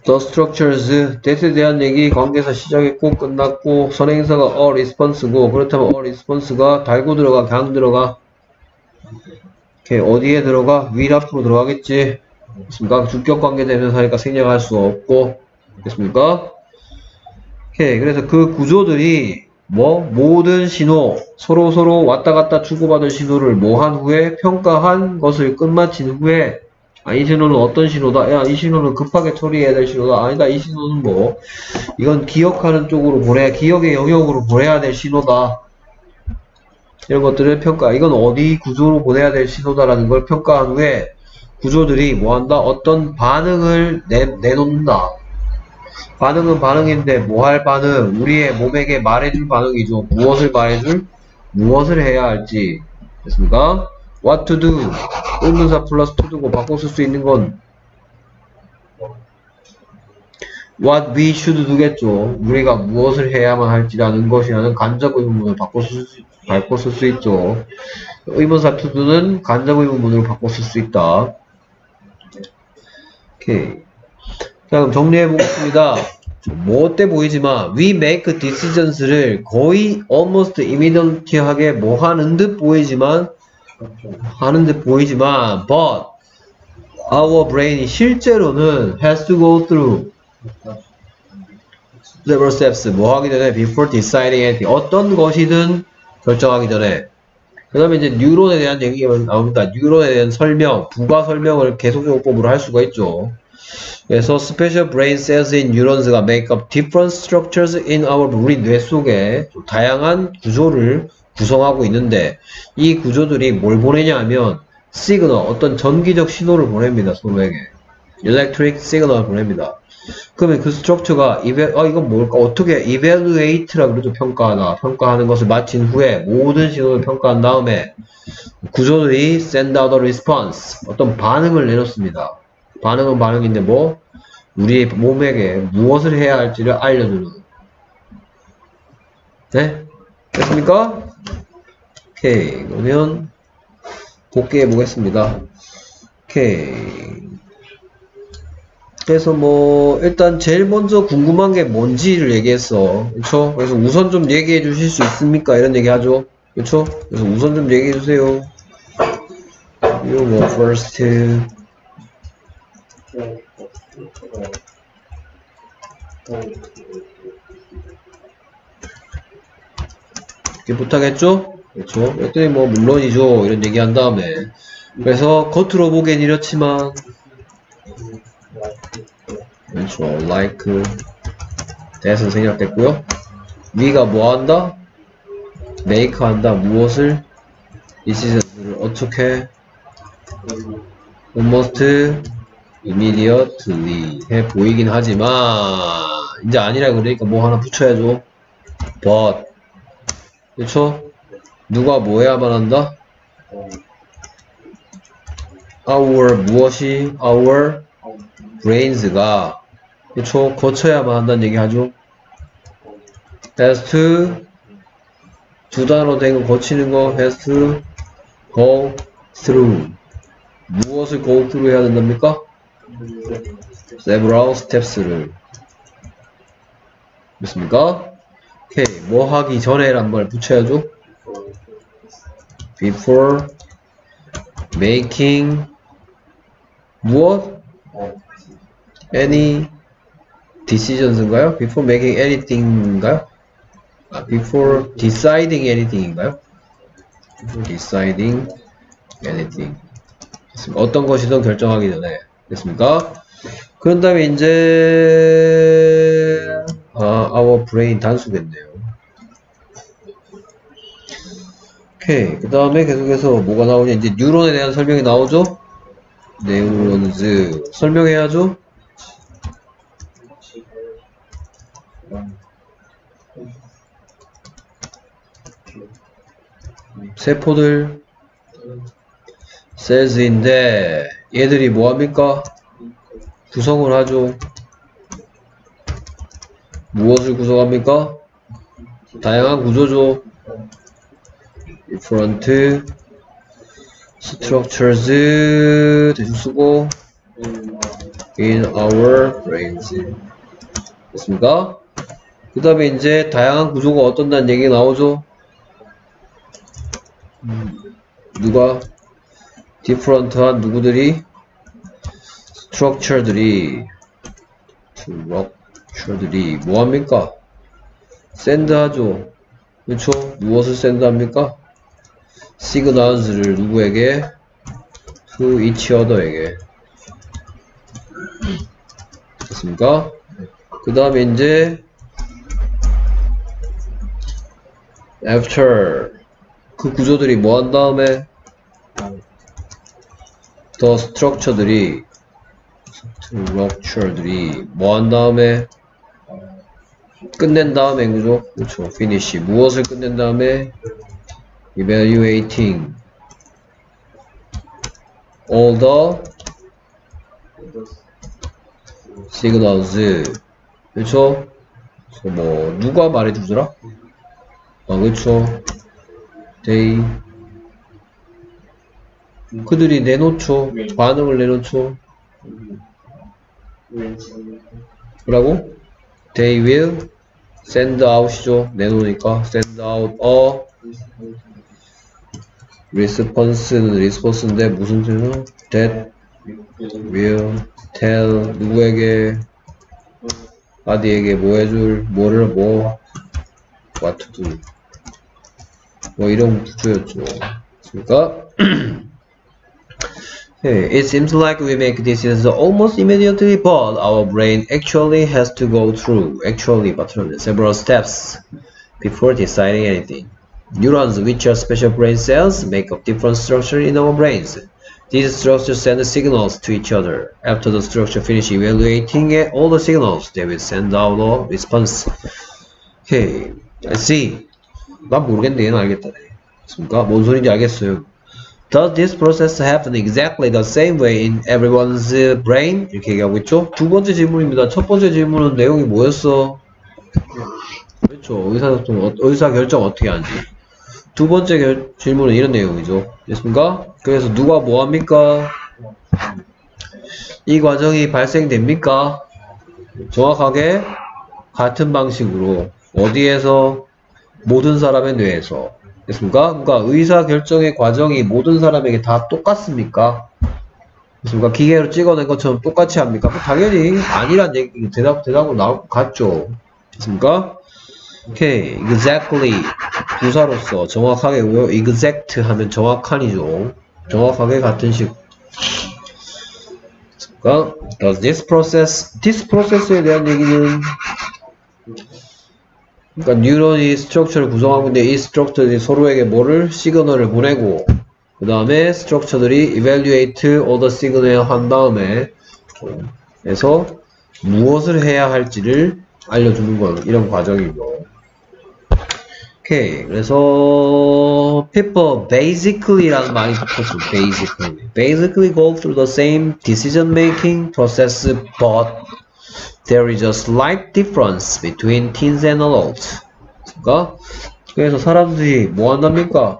The structures, that에 대한 얘기 관계에서 시작했고 끝났고 선행사가 a response고 그렇다면 a response가 달고 들어가 그냥 들어가 오케이, 어디에 들어가? will 앞으로 들어가겠지 됐습니까? 주격 관계 대명사니까 생략할 수 없고 됐습니까? 오케이, 그래서 그 구조들이 모든 신호 서로 왔다 갔다 주고받은 신호를 한 후에 평가한 것을 끝마친 후에 이 신호는 어떤 신호다? 야, 이 신호는 급하게 처리해야 될 신호다. 아니다, 이 신호는 이건 기억하는 쪽으로 기억의 영역으로 보내야 될 신호다. 이런 것들을 이건 어디 구조로 보내야 될 신호다라는 걸 평가한 후에 구조들이 뭐한다? 어떤 반응을 내놓는다. 반응은 반응인데 할 반응? 우리의 몸에게 말해줄 반응이죠. 무엇을 해야 할지. 됐습니까? What to do? 의문사 플러스 to do고 바꿔 쓸 수 있는 건 What we should do겠죠. 우리가 무엇을 해야만 할지라는 것이라는 간접 의문문을 바꿔 쓸 수 있죠. 의문사 to do는 간접 의문문으로 바꿔 쓸 수 있다. 오케이. 자, 그럼 정리해 보겠습니다. 때 보이지만 we make decisions를 거의 almost immediately하게 하는 듯 보이지만 but our brain이 실제로는 has to go through several steps 하기 전에 before deciding anything 어떤 것이든 결정하기 전에 그 다음에 이제 뉴런에 대한 얘기가 나옵니다. 뉴런에 대한 부가 설명을 계속적으로 법으로 할 수가 있죠. 그래서 special brain cells in neurons가 make up different structures in 우리 뇌 속에 다양한 구조를 구성하고 있는데 이 구조들이 뭘 보내냐 하면 시그널, 어떤 전기적 신호를 보냅니다. 서로에게 electric signal을 보냅니다. 그러면 그 스트럭처가 이건 뭘까? 어떻게 evaluate라 그러죠. 평가하는 것을 마친 후에 모든 신호를 평가한 다음에 구조들이 send out a response 어떤 반응을 내놓습니다. 반응은 반응인데 우리의 몸에게 무엇을 해야 할지를 알려주는. 네? 됐습니까? 오케이. 그러면 복귀해 보겠습니다. 오케이. 그래서 일단 제일 먼저 궁금한 게 뭔지를 얘기했어. 그쵸? 그래서 우선 좀 얘기해 주실 수 있습니까? 이런 얘기 하죠. 그쵸? 그래서 우선 좀 얘기해 주세요. You go first. 이렇게 부탁했죠? 그렇죠? 그랬더니 물론이죠. 이런 얘기 한 다음에 그래서 겉으로 보기엔 이렇지만 그렇죠. like that은 생략됐고요. 위가 한다? make 한다. 무엇을? decision을 어떻게? almost immediately 해 보이긴 하지만 이제 아니라 그러니까 하나 붙여야죠. but 그쵸? 누가 해야만 한다? 무엇이? our brains가 그쵸? 거쳐야만 한다는 얘기 하죠. has to 두 단어로 된 거 거치는 거 has to go through 무엇을 go through 해야 된답니까? several steps를 됐습니까? 오케이. 하기 전에란 말 붙여야죠. before making 무엇? any decisions인가요? before making anything인가요? before deciding anything인가요? before deciding anything. 됐습니까? 어떤 것이든 결정하기 전에. 됐습니까? 그런 다음에 이제 our brain 단수됐네요. 오케이. 그 다음에 계속해서 뭐가 나오냐? 이제 뉴런에 대한 설명이 나오죠? 네우론즈 설명해야죠? 세포들 셀즈인데 얘들이 뭐합니까? 구성을 하죠. 무엇을 구성합니까? 다양한 구조죠. different structures 대충 쓰고 in our brains. 됐습니까? 그 다음에 이제 다양한 구조가 어떤다는 얘기가 나오죠? 누가? different한 누구들이? structure들이 뭐합니까? 샌드하죠. 그렇죠? 무엇을 샌드합니까? signals를 누구에게? to each other에게. 됐습니까? 그 다음에 이제 after 그 구조들이 뭐 한 다음에 the structure들이 뭐 한 다음에 끝낸 다음에 그죠? 그렇죠. finish 무엇을 끝낸 다음에 evaluating all the signals. 그렇죠? 뭐 누가 말해주더라? 그렇죠. they 그들이 내놓죠. 반응을 내놓죠. 뭐라고? they will send out이죠. 내놓으니까 send out a response인데 무슨 뜻이죠? that will tell 누구에게 어디에게 뭐 해줄 뭐를 뭐 what to do 뭐 이런 구조였죠. 그러니까 it seems like we make decisions almost immediately, but our brain actually has to go through several steps before deciding anything. Neurons, which are special brain cells, make up different structures in our brains. These structures send signals to each other. After the structure finishes evaluating all the signals, they will send out a response. Okay, I see. 난 모르겠는데 얘는 알겠다. 맞습니까? 뭔 소리인지 알겠어요. Does this process happen exactly the same way in everyone's brain? 이렇게 얘기하고 있죠? 두 번째 질문입니다. 첫 번째 질문은 내용이 뭐였어? 그렇죠. 의사결정 어떻게 하는지. 두 번째 질문은 이런 내용이죠. 됐습니까? 그래서 누가 뭐합니까? 이 과정이 발생됩니까? 정확하게 같은 방식으로 어디에서? 모든 사람의 뇌에서. 됐습니까? 그러니까 의사결정의 과정이 모든 사람에게 다 똑같습니까? 됐습니까? 기계로 찍어낸 것처럼 똑같이 합니까? 당연히 아니란 얘기, 대답으로 나올 것 같죠. 됐습니까? 오케이, exactly 부사로서 정확하게고요. exact 하면 정확한이죠. 정확하게 같은 식. 됐습니까? Does this process에 대한 얘기는 그러니까 뉴런이 스트럭처를 구성하고 있는데 이 스트럭처들이 서로에게 뭐를? 시그널을 보내고 그 다음에 스트럭처들이 evaluate all the signal 한 다음에 그래서 무엇을 해야 할지를 알려주는 거 이런 과정이죠. 오케이, 그래서 people basically라는 말이 붙었죠. basically go through the same decision making process, but there is a slight difference between teens and adults. 그래서 사람들이 뭐 한답니까?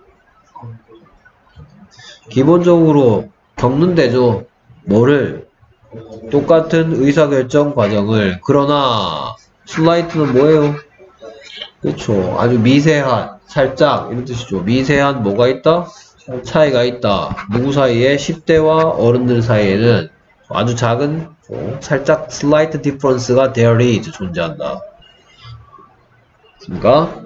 기본적으로 겪는데죠. 뭐를? 똑같은 의사결정 과정을. 그러나 슬라이트는 뭐예요? 그렇죠. 아주 미세한, 살짝 이런 뜻이죠. 미세한 뭐가 있다? 차이가 있다. 누구 사이에? 10대와 어른들 사이에는 아주 작은 살짝 slight difference가 there is 존재한다. 그러니까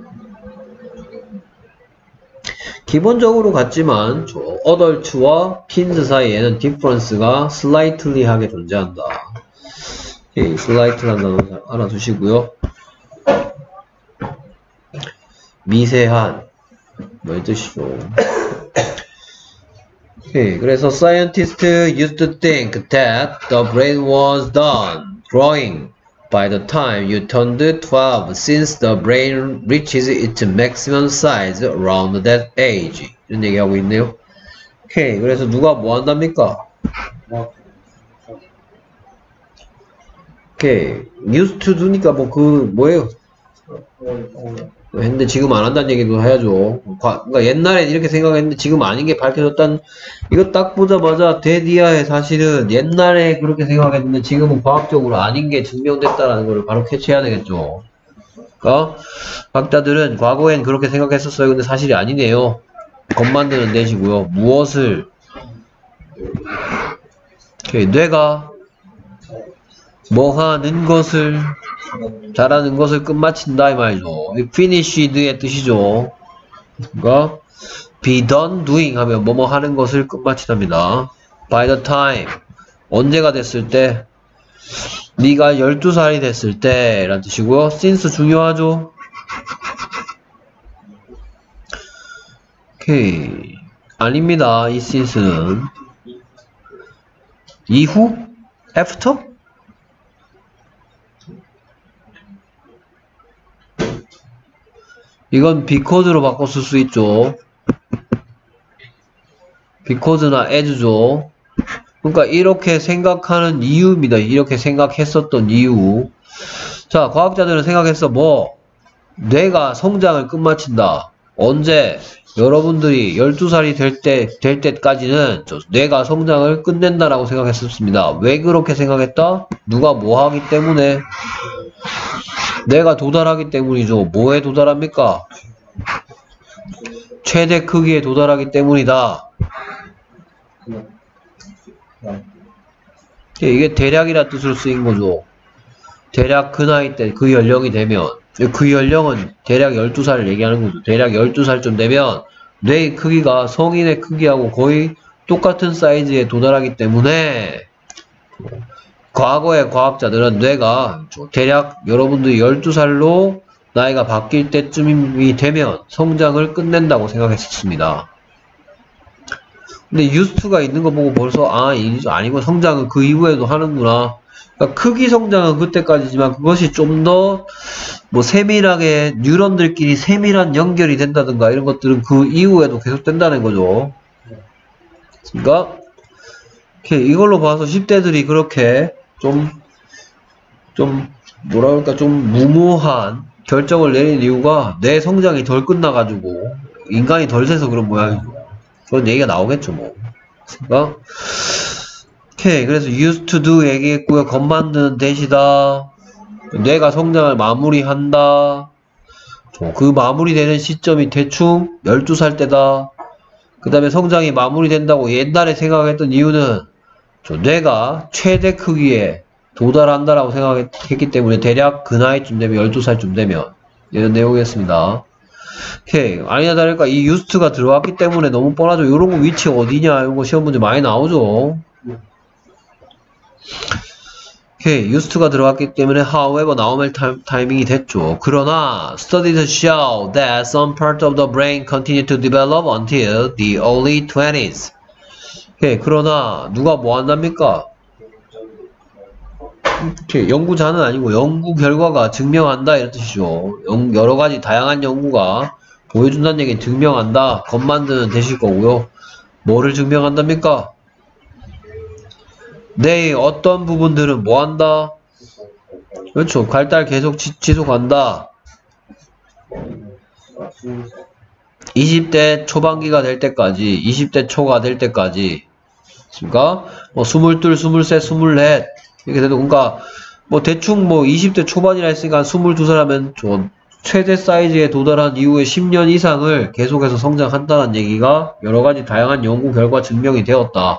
기본적으로 같지만 어덜트와 틴즈 사이에는 difference가 slightly 하게 존재한다. 오케이, slight라는 단어 알아두시고요. 미세한 뭐 이 뜻이죠. 오케이, 그래서 scientists used to think that the brain was done growing by the time you turned 12 since the brain reaches its maximum size around that age. 이런 얘기하고 있네요. 오케이, 그래서 누가 뭐 한답니까? 오케이, used to do니까 뭐예요? 했는데 지금 안 한다는 얘기도 해야죠. 그러니까 옛날에 이렇게 생각했는데 지금 아닌 게 밝혀졌단, 이거 딱 보자마자 데디아의 사실은 옛날에 그렇게 생각했는데 지금은 과학적으로 아닌 게 증명됐다라는 걸 바로 캐치해야 되겠죠. 그러니까 과학자들은 과거엔 그렇게 생각했었어요. 근데 사실이 아니네요. 겁 만드는 대시고요. 무엇을, 뇌가 뭐 하는 것을, 잘하는 것을 끝마친다 이 말이죠. finished의 뜻이죠. 그러니까 be done doing 하면 뭐뭐 하는 것을 끝마친답니다. by the time, 언제가 됐을 때, 네가 12살이 됐을 때 라는 뜻이고요. since 중요하죠. 오케이. 아닙니다. 이 since는 이후? after? 이건 because로 바꿔 쓸 수 있죠. because나 as죠. 그러니까 이렇게 생각하는 이유입니다. 이렇게 생각했었던 이유. 자, 과학자들은 생각했어. 뭐? 뇌가 성장을 끝마친다. 언제? 여러분들이 12살이 될 때까지는 뇌가 성장을 끝낸다라고 생각했었습니다. 왜 그렇게 생각했다? 누가 뭐 하기 때문에? 뇌가 도달하기 때문이죠. 뭐에 도달합니까? 최대 크기에 도달하기 때문이다. 이게 대략이라 뜻으로 쓰인 거죠. 대략 그 나이 때, 그 연령이 되면, 그 연령은 대략 12살을 얘기하는 거죠. 대략 12살쯤 되면 뇌의 크기가 성인의 크기하고 거의 똑같은 사이즈에 도달하기 때문에 과거의 과학자들은 뇌가 대략 여러분들이 12살로 나이가 바뀔 때쯤이 되면 성장을 끝낸다고 생각했었습니다. 근데 used가 있는 거 보고 벌써 아니고 성장은 그 이후에도 하는구나. 그러니까 크기 성장은 그때까지지만 그것이 좀 더 뭐 세밀하게 뉴런들끼리 세밀한 연결이 된다든가 이런 것들은 그 이후에도 계속 된다는 거죠. 그러니까 이걸로 봐서 10대들이 그렇게 좀 뭐라 그럴까 좀 무모한 결정을 내린 이유가 뇌 성장이 덜 끝나가지고 인간이 덜 돼서 그런 모양이죠. 그런 얘기가 나오겠죠 뭐. 그러니까 오케이. 그래서 used to do 얘기했고요. 겁 만드는 대시다. 뇌가 성장을 마무리한다. 그 마무리되는 시점이 대충 12살 때다. 그 다음에 성장이 마무리된다고 옛날에 생각했던 이유는 뇌가 최대 크기에 도달한다라고 생각했기 때문에 대략 그 나이쯤 되면 12살쯤 되면 이런 내용이었습니다. 오케이. 아니나 다를까 이 used가 들어왔기 때문에 너무 뻔하죠. 이런 거 위치 어디냐 이런 거 시험 문제 많이 나오죠. 오케이. used가 들어왔기 때문에 however 나오면 타이밍이 됐죠. 그러나 studies show that some part of the brain continue to develop until the early 20s. 오케이. 그러나 누가 뭐 한답니까? 오케이. 연구자는 아니고 연구 결과가 증명한다 이런 뜻이죠. 여러 가지 다양한 연구가 보여준다는 얘기는 증명한다. 겁 만드는 대실 거고요. 뭐를 증명한답니까? 뇌의 어떤 부분들은 뭐 한다? 그렇죠. 발달 계속 지속한다. 20대 초반기가 될 때까지, 20대 초가 될 때까지. 그러니까 뭐 22, 23, 24 이렇게 돼도 그러니까 뭐 대충 뭐 20대 초반이라 했으니까 22살 하면 좀 최대 사이즈에 도달한 이후에 10년 이상을 계속해서 성장한다는 얘기가 여러 가지 다양한 연구 결과 증명이 되었다.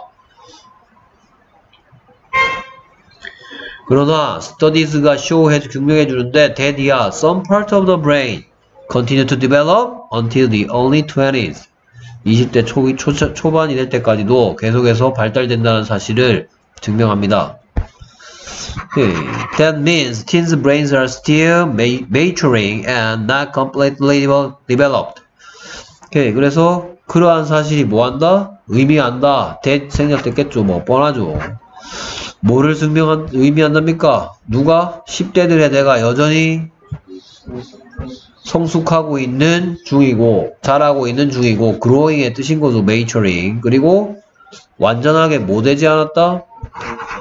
그러나 studies가 증명해 주는데 대디야 some part of the brain continue to develop until the early 20s. 20대 초반이 될 때까지도 계속해서 발달된다는 사실을 증명합니다. Okay. That means teens' brains are still maturing and not completely developed. Okay. 그래서 그러한 사실이 뭐한다? 의미한다. 생략됐겠죠. 뭐 뻔하죠. 뭐를 의미한답니까? 누가? 10대들의 내가 여전히 성숙하고 있는 중이고 자라고 있는 중이고 growing의 뜻인 거죠. maturing. 그리고 완전하게 뭐 되지 않았다?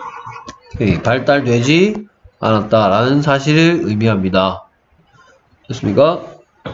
발달되지 않았다라는 사실을 의미합니다. 됐습니까?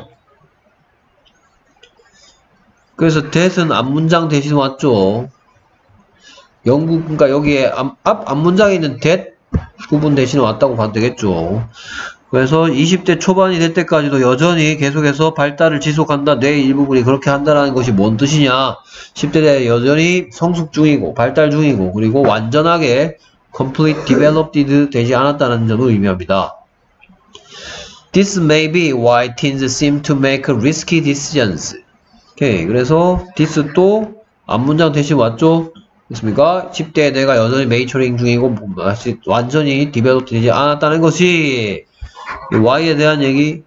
그래서 that은 앞문장 대신 왔죠. 그러니까 여기에 앞문장에 있는 that 부분 대신 왔다고 봐도 되겠죠. 그래서 20대 초반이 될 때까지도 여전히 계속해서 발달을 지속한다. 뇌의 일부분이 그렇게 한다는 것이 뭔 뜻이냐. 10대 때 여전히 성숙 중이고 발달 중이고 그리고 완전하게 complete developed 되지 않았다는 점을 의미합니다. This may be why teens seem to make risky decisions. 오케이. 그래서 this 또 앞문장 대신 왔죠. 됐습니까? 10대에 내가 여전히 메이처링 중이고 아직 완전히 디벨롭 되지 않았다는 것이 Y에 대한 얘기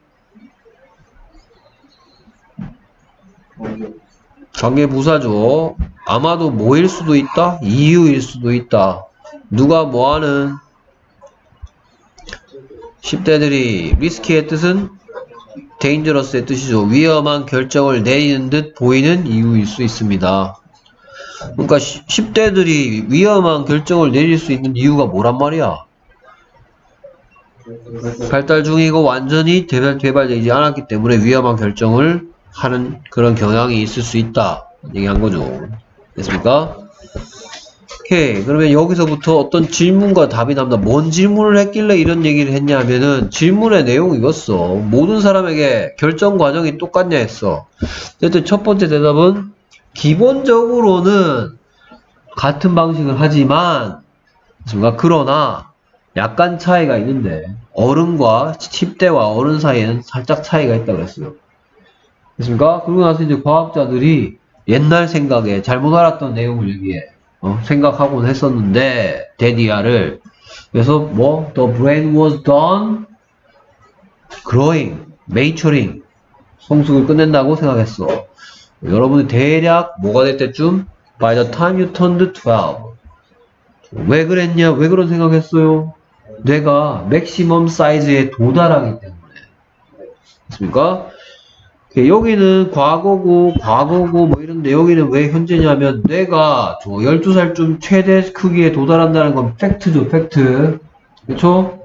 관계부사죠. 아마도 뭐일 수도 있다? 이유일 수도 있다. 누가 뭐하는 10대들이 리스키의 뜻은 dangerous의 뜻이죠. 위험한 결정을 내리는 듯 보이는 이유일 수 있습니다. 그러니까 10대들이 위험한 결정을 내릴 수 있는 이유가 뭐란 말이야? 발달 중이고 완전히 개발되지 않았기 때문에 위험한 결정을 하는 그런 경향이 있을 수 있다. 얘기한 거죠. 됐습니까? 오케이. 그러면 여기서부터 어떤 질문과 답이 나옵니다. 뭔 질문을 했길래 이런 얘기를 했냐 하면은 질문의 내용이 이었어. 모든 사람에게 결정 과정이 똑같냐 했어. 어쨌든 첫 번째 대답은 기본적으로는 같은 방식을 하지만 그러나 약간 차이가 있는데 어른과 10대와 어른 사이에는 살짝 차이가 있다고 그랬어요. 됐습니까? 그러고 나서 이제 과학자들이 옛날 생각에 잘못 알았던 내용을 여기에 생각하곤 했었는데 데디아를 그래서 뭐 the brain was done growing, maturing 성숙을 끝낸다고 생각했어. 여러분이 대략 뭐가 될 때쯤 by the time you turned 12 왜 그랬냐? 왜 그런 생각했어요? 뇌가 맥시멈 사이즈에 도달하기 때문에 됐습니까? 여기는 과거고 뭐 이런데 여기는 왜 현재냐면 뇌가 12살쯤 최대 크기에 도달한다는 건 팩트죠, 팩트. 그쵸?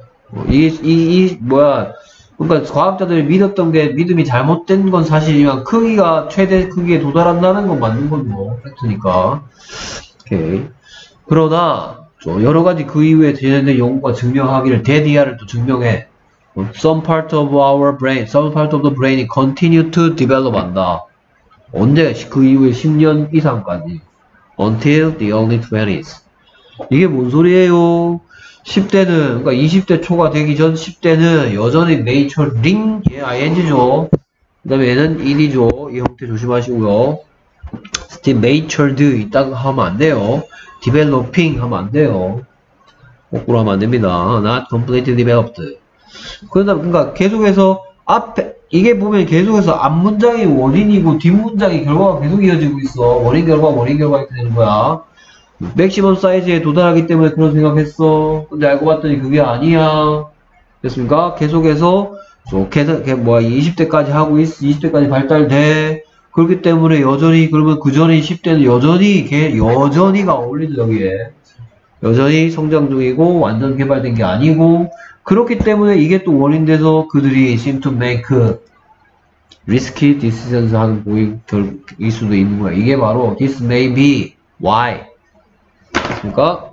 그러니까 과학자들이 믿었던 게 믿음이 잘못된 건 사실이지만 크기가 최대 크기에 도달한다는 건 맞는 건 뭐 팩트니까. 오케이. 그러나 여러 가지 그 이후에 진행된 연구가 증명하기를 데디아를 또 증명해. Some part of our brain, some part of the brain이 continue to develop 한다. 언제? 그 이후에 10년 이상까지. Until the early 20s. 이게 뭔 소리예요? 10대는, 그러니까 20대 초가 되기 전 10대는 여전히 maturing, ing죠. 그 다음에 얘는 ed죠. 이 형태 조심하시고요. still matured 있다고 하면 안 돼요. developing 하면 안 돼요. 거꾸로 하면 안 됩니다. not completely developed. 그러니까 계속해서 이게 보면 계속해서 앞문장이 원인이고 뒷문장이 결과가 계속 이어지고 있어. 원인 결과 이렇게 되는 거야. 맥시멈 사이즈에 도달하기 때문에 그런 생각했어. 근데 알고 봤더니 그게 아니야. 됐습니까? 계속해서 20대까지 하고 있어. 20대까지 발달돼. 그렇기 때문에 여전히 그러면 그 전에 10대는 여전히가 어울리죠. 여기에 여전히 성장 중이고 완전 개발된 게 아니고 그렇기 때문에 이게 또 원인돼서 그들이 seem to make risky decisions 하는 보일 수도 있는 거야. 이게 바로 this may be why. 됐습니까?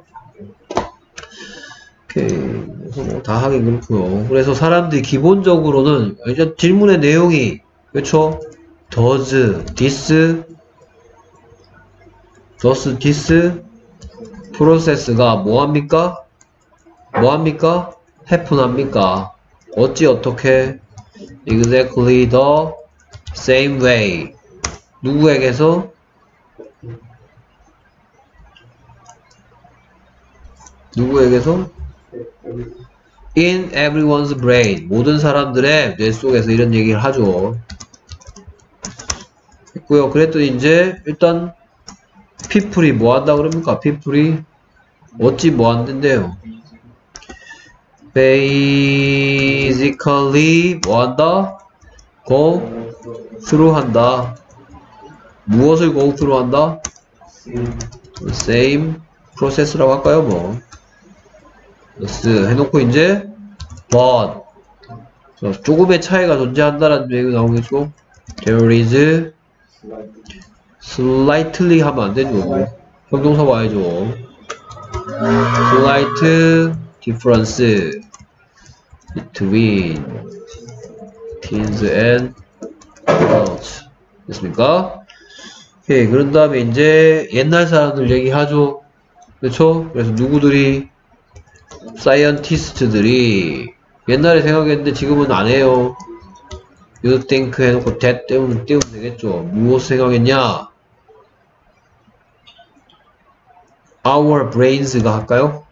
오케이. 그래서 뭐 다 하긴 그렇고요. 그래서 사람들이 기본적으로는 이제 질문의 내용이 그렇죠? does this process가 뭐합니까? happen 합니까? 어떻게? exactly the same way. 누구에게서? in everyone's brain. 모든 사람들의 뇌 속에서 이런 얘기를 하죠. 했고요. 그랬더니 이제 일단 people이 뭐 한다 그럽니까? people이 어찌 뭐 한댄데요? basically 뭐 한다? go through 한다. 무엇을 go through 한다? same process라고 할까요? 뭐 해놓고 이제 but 조금의 차이가 존재한다라는 얘기가 나오겠죠? There is slightly 하면 안 되죠. 형용사 와야죠. Slight difference between teens and adults. 됐습니까? 오케이. 그런 다음에 이제 옛날 사람들 얘기하죠. 그렇죠? 그래서 누구들이 사이언티스트들이 옛날에 생각했는데 지금은 안 해요. You think 해놓고 that 띄우면 되겠죠. 무엇 생각했냐? Our brains가 할까요?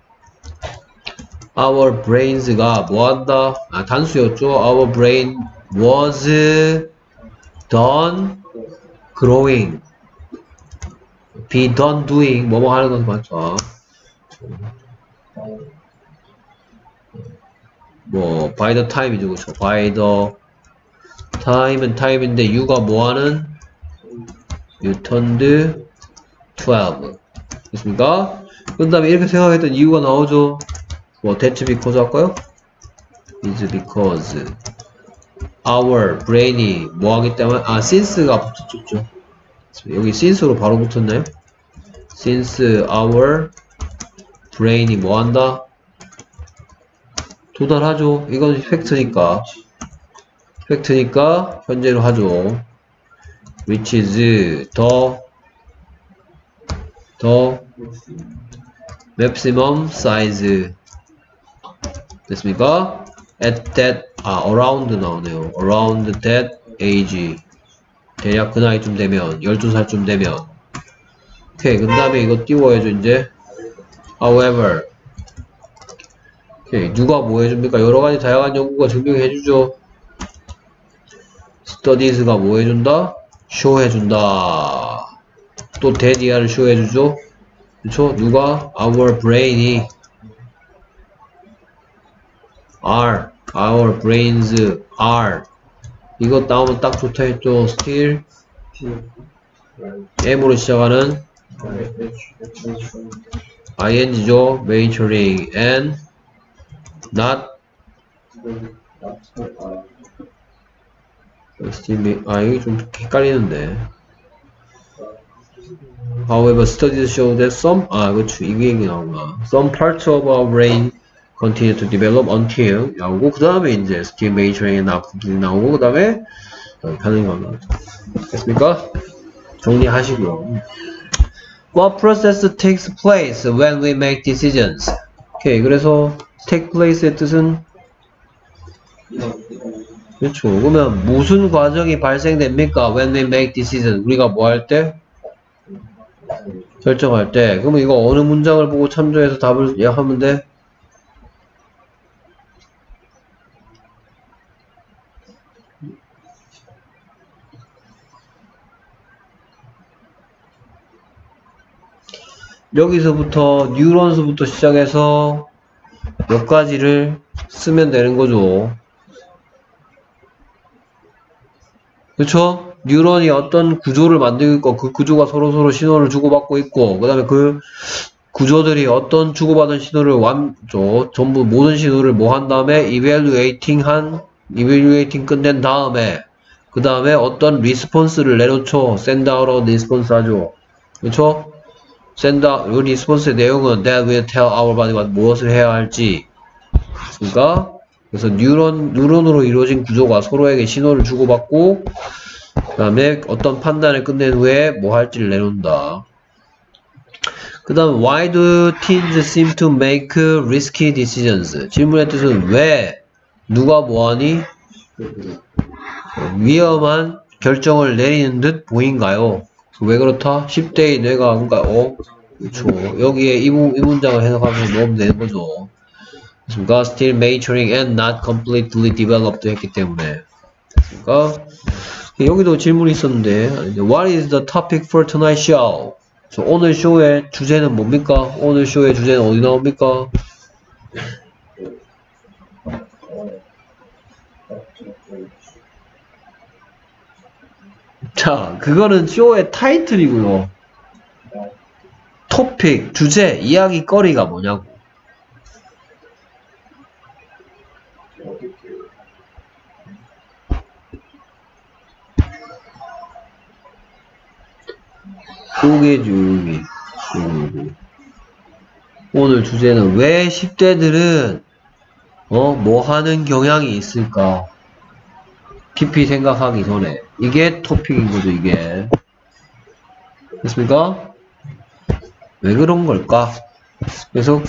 Our brains가 뭐 한다? 아, 단수였죠. Our brain was done growing. be done doing. 뭐뭐 하는 건 맞죠. 뭐, by the time이죠. 그쵸? by the time은 time인데, you가 뭐 하는? You turned 12. 됐습니까? 그 다음에 이렇게 생각했던 이유가 나오죠. 뭐, that's because 할까요? is because our brain이 뭐 하기 때문에, 아, since가 붙었죠. 여기 since로 바로 붙었나요? since our brain이 뭐 한다? 도달하죠. 이건 팩트니까. 팩트니까 현재로 하죠. which is the maximum size. 됐습니까? at that, around 나오네요. around that age. 대략 그 나이쯤 되면, 12살쯤 되면. 오케이. 그 다음에 이거 띄워야죠, 이제. however. 오케이. 누가 뭐 해줍니까? 여러가지 다양한 연구가 증명해주죠. studies가 뭐 해준다? show 해준다. 또 that,를 show 해주죠. 그쵸? 누가? our brain이 our brains are. 이거 나오면 딱 좋다 했죠. still M으로 시작하는 ing죠. maturing and not still 이게 좀 헷갈리는데. However, studies show that some 그렇죠. 이게 얘기 나오나. Some parts of our brain continue to develop until 나오고 그 다음에 이제 still maturing and not completely 나오고 그 다음에 가는 겁니다. 됐습니까? 정리하시고요. What process takes place when we make decisions? 오케이. 그래서 take place의 뜻은 그렇죠. 그러면 무슨 과정이 발생됩니까? When we make decisions. 우리가 뭐 할 때? 결정할 때. 그러면 이거 어느 문장을 보고 참조해서 답을 하면 돼? 여기서부터 뉴런스부터 시작해서 몇 가지를 쓰면 되는 거죠. 그쵸? 뉴런이 어떤 구조를 만들고 있고 그 구조가 서로서로 신호를 주고받고 있고 그 다음에 그 구조들이 어떤 주고받은 신호를 전부 모든 신호를 뭐 한 다음에 evaluating 끝낸 다음에 그 다음에 어떤 리스폰스를 내놓죠. send out a response 하죠. 그쵸? send out, 이 리스폰스의 내용은 that will tell our body가 무엇을 해야 할지. 그러니까 그래서 뉴런으로 이루어진 구조가 서로에게 신호를 주고받고 그 다음에 어떤 판단을 끝낸 후에 뭐 할지를 내놓는다. 그 다음 why do teens seem to make risky decisions? 질문의 뜻은 왜 누가 뭐하니 위험한 결정을 내리는 듯 보인가요? 왜 그렇다? 10대의 뇌가 그러니까 그렇죠. 여기에 이 문장을 해석하면서 넣으면 되는 거죠. 그러니까 still maturing and not completely developed 했기 때문에. 그러니까 여기도 질문이 있었는데 What is the topic for tonight's show? 오늘 쇼의 주제는 뭡니까? 오늘 쇼의 주제는 어디 나옵니까? 자, 그거는 쇼의 타이틀이고요. 토픽, 주제, 이야기거리가 뭐냐고. 쪼개주기. 오늘 주제는 왜 10대들은 뭐 하는 경향이 있을까? 깊이 생각하기 전에. 이게 토픽인 거죠, 이게. 됐습니까? 왜 그런 걸까? 그래서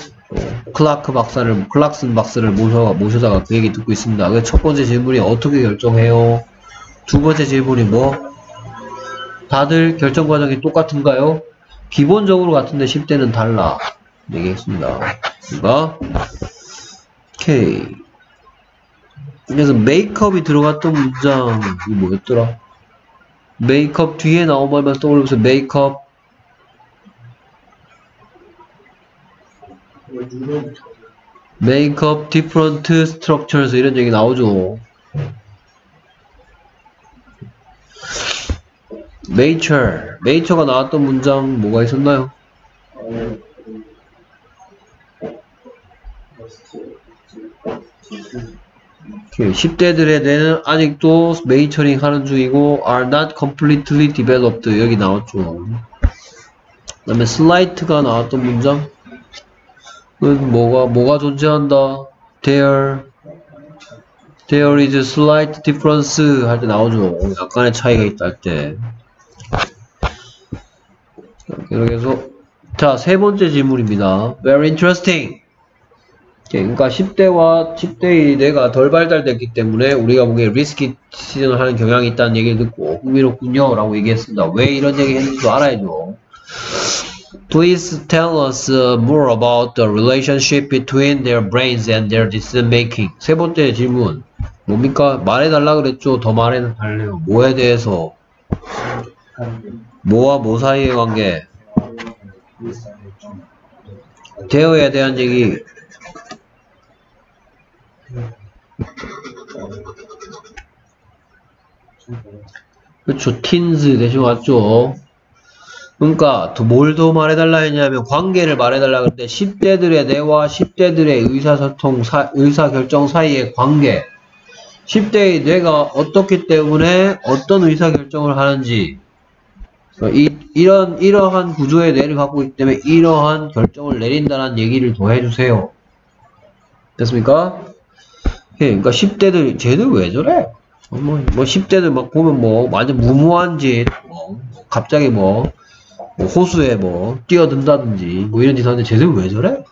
클락슨 박사를 모셔다가 그 얘기 듣고 있습니다. 그래서 첫 번째 질문이 어떻게 결정해요? 두 번째 질문이 뭐? 다들 결정 과정이 똑같은가요? 기본적으로 같은데 10대는 달라. 얘기했습니다. 그러니까 오케이. 그래서 메이크업이 들어갔던 문장이 뭐였더라? 메이크업 뒤에 나온 말만 떠올리면서 메이크업 different structures 이런 얘기 나오죠. nature가 나왔던 문장 뭐가 있었나요? 10대들의 뇌는 아직도 메이처링 하는 중이고 are not completely developed 여기 나왔죠. 그 다음에 slight가 나왔던 문장 뭐가 존재한다? there is slight difference 할 때 나오죠. 약간의 차이가 있다 할 때. 이렇게 해서 자, 세 번째 질문입니다. Very interesting. 그러니까 10대의 뇌가 덜 발달됐기 때문에 우리가 보기에 리스키 디시전을 하는 경향이 있다는 얘기를 듣고 흥미롭군요 라고 얘기했습니다. 왜 이런 얘기 했는지도 알아야죠. Please tell us more about the relationship between their brains and their decision making. 세 번째 질문 뭡니까? 말해달라 그랬죠. 더 말해달래요. 뭐에 대해서? 뭐와 뭐 사이의 관계? 대어에 대한 얘기. 그렇죠. teens 대신 왔죠. 그러니까 뭘 더 말해달라 했냐면 관계를 말해달라 그랬는데 10대들의 뇌와 10대들의 의사결정 사이의 관계. 10대의 뇌가 어떻기 때문에 어떤 의사결정을 하는지 이러한 구조의 뇌를 갖고 있기 때문에 이러한 결정을 내린다는 얘기를 더 해주세요. 됐습니까? 그러니까 10대들 쟤들 왜 저래? 뭐 10대들 막 보면 뭐 완전 무모한 짓 갑자기 호수에 뛰어든다든지 이런 짓 하는데 쟤들 왜 저래?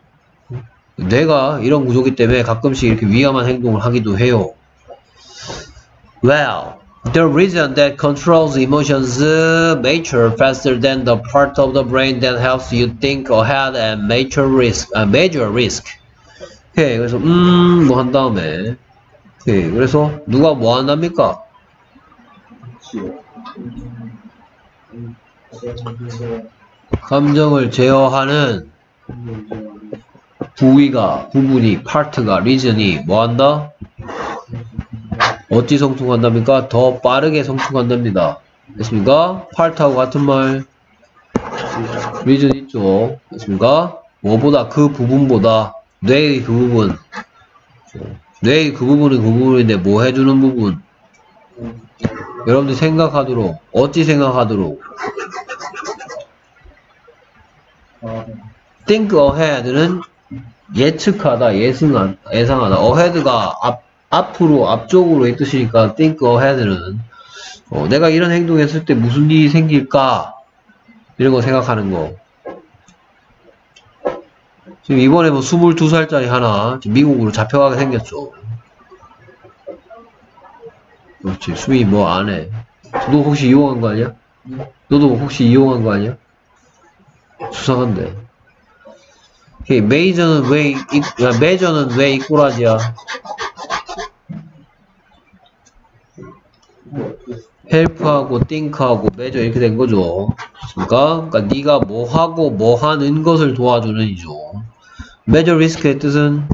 뇌가 이런 구조기 때문에 가끔씩 이렇게 위험한 행동을 하기도 해요. Well, the reason that controls emotions mature faster than the part of the brain that helps you think ahead and major risk. 오케이, 그래서 뭐 한 다음에 오케이, 그래서 누가 뭐 한답니까? 감정을 제어하는 부분이 파트가 reason이 뭐 한다? 어찌 성충한답니까? 더 빠르게 성충한답니다. 됐습니까? 파트하고 같은 말 reason 있죠. 됐습니까? 뭐보다 그 부분보다 뇌의 그 부분 뇌의 그 부분은 그 부분인데 뭐 해주는 부분 여러분들 생각하도록 어찌 생각하도록 think ahead는 예측하다 예상하다 ahead가 앞쪽으로 이 뜻이니까 think ahead는 내가 이런 행동했을 때 무슨 일이 생길까 이런 거 생각하는 거. 지금 이번에 22살짜리 하나 미국으로 잡혀가게 생겼죠. 그렇지. 수미 안 해. 너 혹시 이용한 거 아니야? 너도 혹시 이용한 거 아니야? 수상한데. 오케이. 메이저는 왜 이꼬라지야? 헬프하고 think하고 메저 이렇게 된 거죠. 그러니까 네가 뭐 하고 뭐 하는 것을 도와주는 이죠. measure risk의 뜻은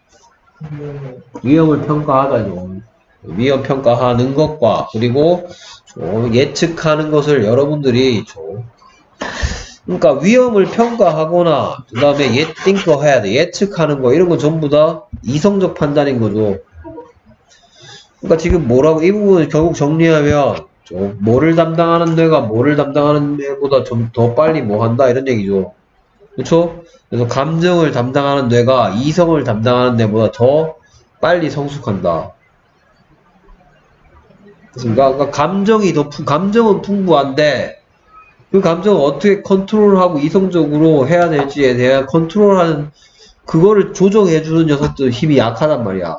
위험을 평가하다죠. 위험 평가하는 것과 그리고 예측하는 것을 여러분들이 그러니까 위험을 평가하거나 그 다음에 think ahead 예측하는 거 이런 건 전부 다 이성적 판단인 거죠. 그러니까 지금 뭐라고 이 부분을 결국 정리하면 되겠죠. 뭐를 담당하는 뇌가 뭐를 담당하는 뇌보다 좀 더 빨리 뭐 한다 이런 얘기죠. 그렇죠? 그래서 감정을 담당하는 뇌가 이성을 담당하는 뇌보다 더 빨리 성숙한다. 그러니까 감정은 풍부한데 그 감정을 어떻게 컨트롤하고 이성적으로 해야 될지에 대한 컨트롤하는 그거를 조정해주는 녀석들 힘이 약하단 말이야.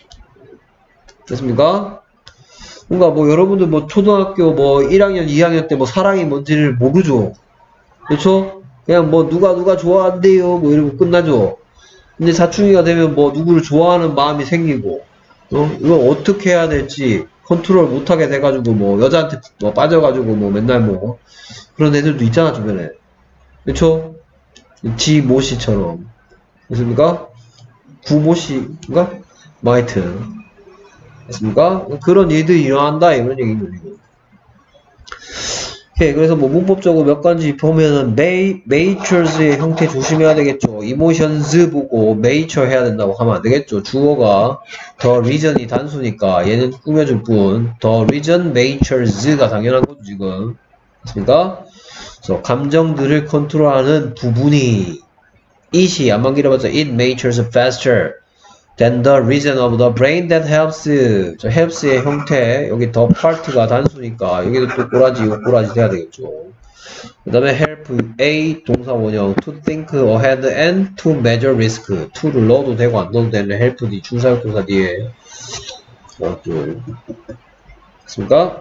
됐습니까? 그러니까 뭐 여러분들 뭐 초등학교 뭐 1학년, 2학년 때 뭐 사랑이 뭔지를 모르죠. 그렇죠? 그냥 뭐 누가 좋아한대요 뭐 이러고 끝나죠. 근데 사춘기가 되면 뭐 누구를 좋아하는 마음이 생기고 이걸 어떻게 해야 될지 컨트롤 못하게 돼가지고 뭐 여자한테 뭐 빠져가지고 뭐 맨날 뭐 그런 애들도 있잖아 주변에. 그쵸? 지모씨처럼. 됐습니까? 구모씨인가? 뭐 하여튼 됐습니까? 그런 일들이 일어난다 이런 얘기죠. 오케이, 그래서 뭐 문법적으로 몇 가지 보면은 nature의 형태 조심해야 되겠죠. emotions 보고 nature 해야 된다고 하면 안 되겠죠. 주어가 the reason이 단수니까 얘는 꾸며줄 뿐 the reason natures가 당연한 거죠 지금. 됐습니까? 그래서 감정들을 컨트롤하는 부분이 it이 안만 길어봤자 it matures faster than the region of the brain that helps. 저 helps의 형태 여기 the part가 단수니까 여기도 또 꼬라지 이거 꼬라지 돼야 되겠죠. 그 다음에 help A 동사 원형 to think ahead and to measure risk. to를 넣어도 되고 안 넣어도 되는 help D 중사역 동사 뒤에 됐습니까?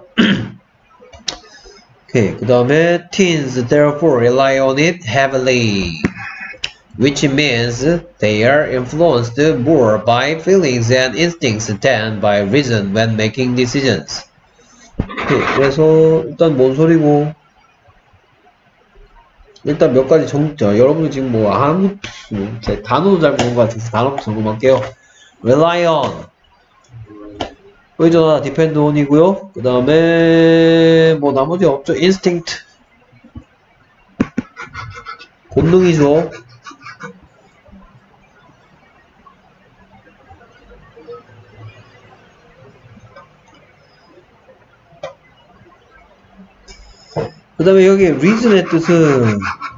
오케이, 그 다음에 teens therefore rely on it heavily, which means they are influenced more by feelings and instincts than by reason when making decisions. 오케이, 그래서 일단 뭔 소리고 일단 몇 가지 여러분이 지금 뭐 아무 단어도 잘 모르는 것 같아서 단어부터 점검할게요. rely on 의존하다 depend on이고요. 그 다음에 뭐 나머지 없죠. instinct 본능이죠. 그 다음에 여기 reason의 뜻은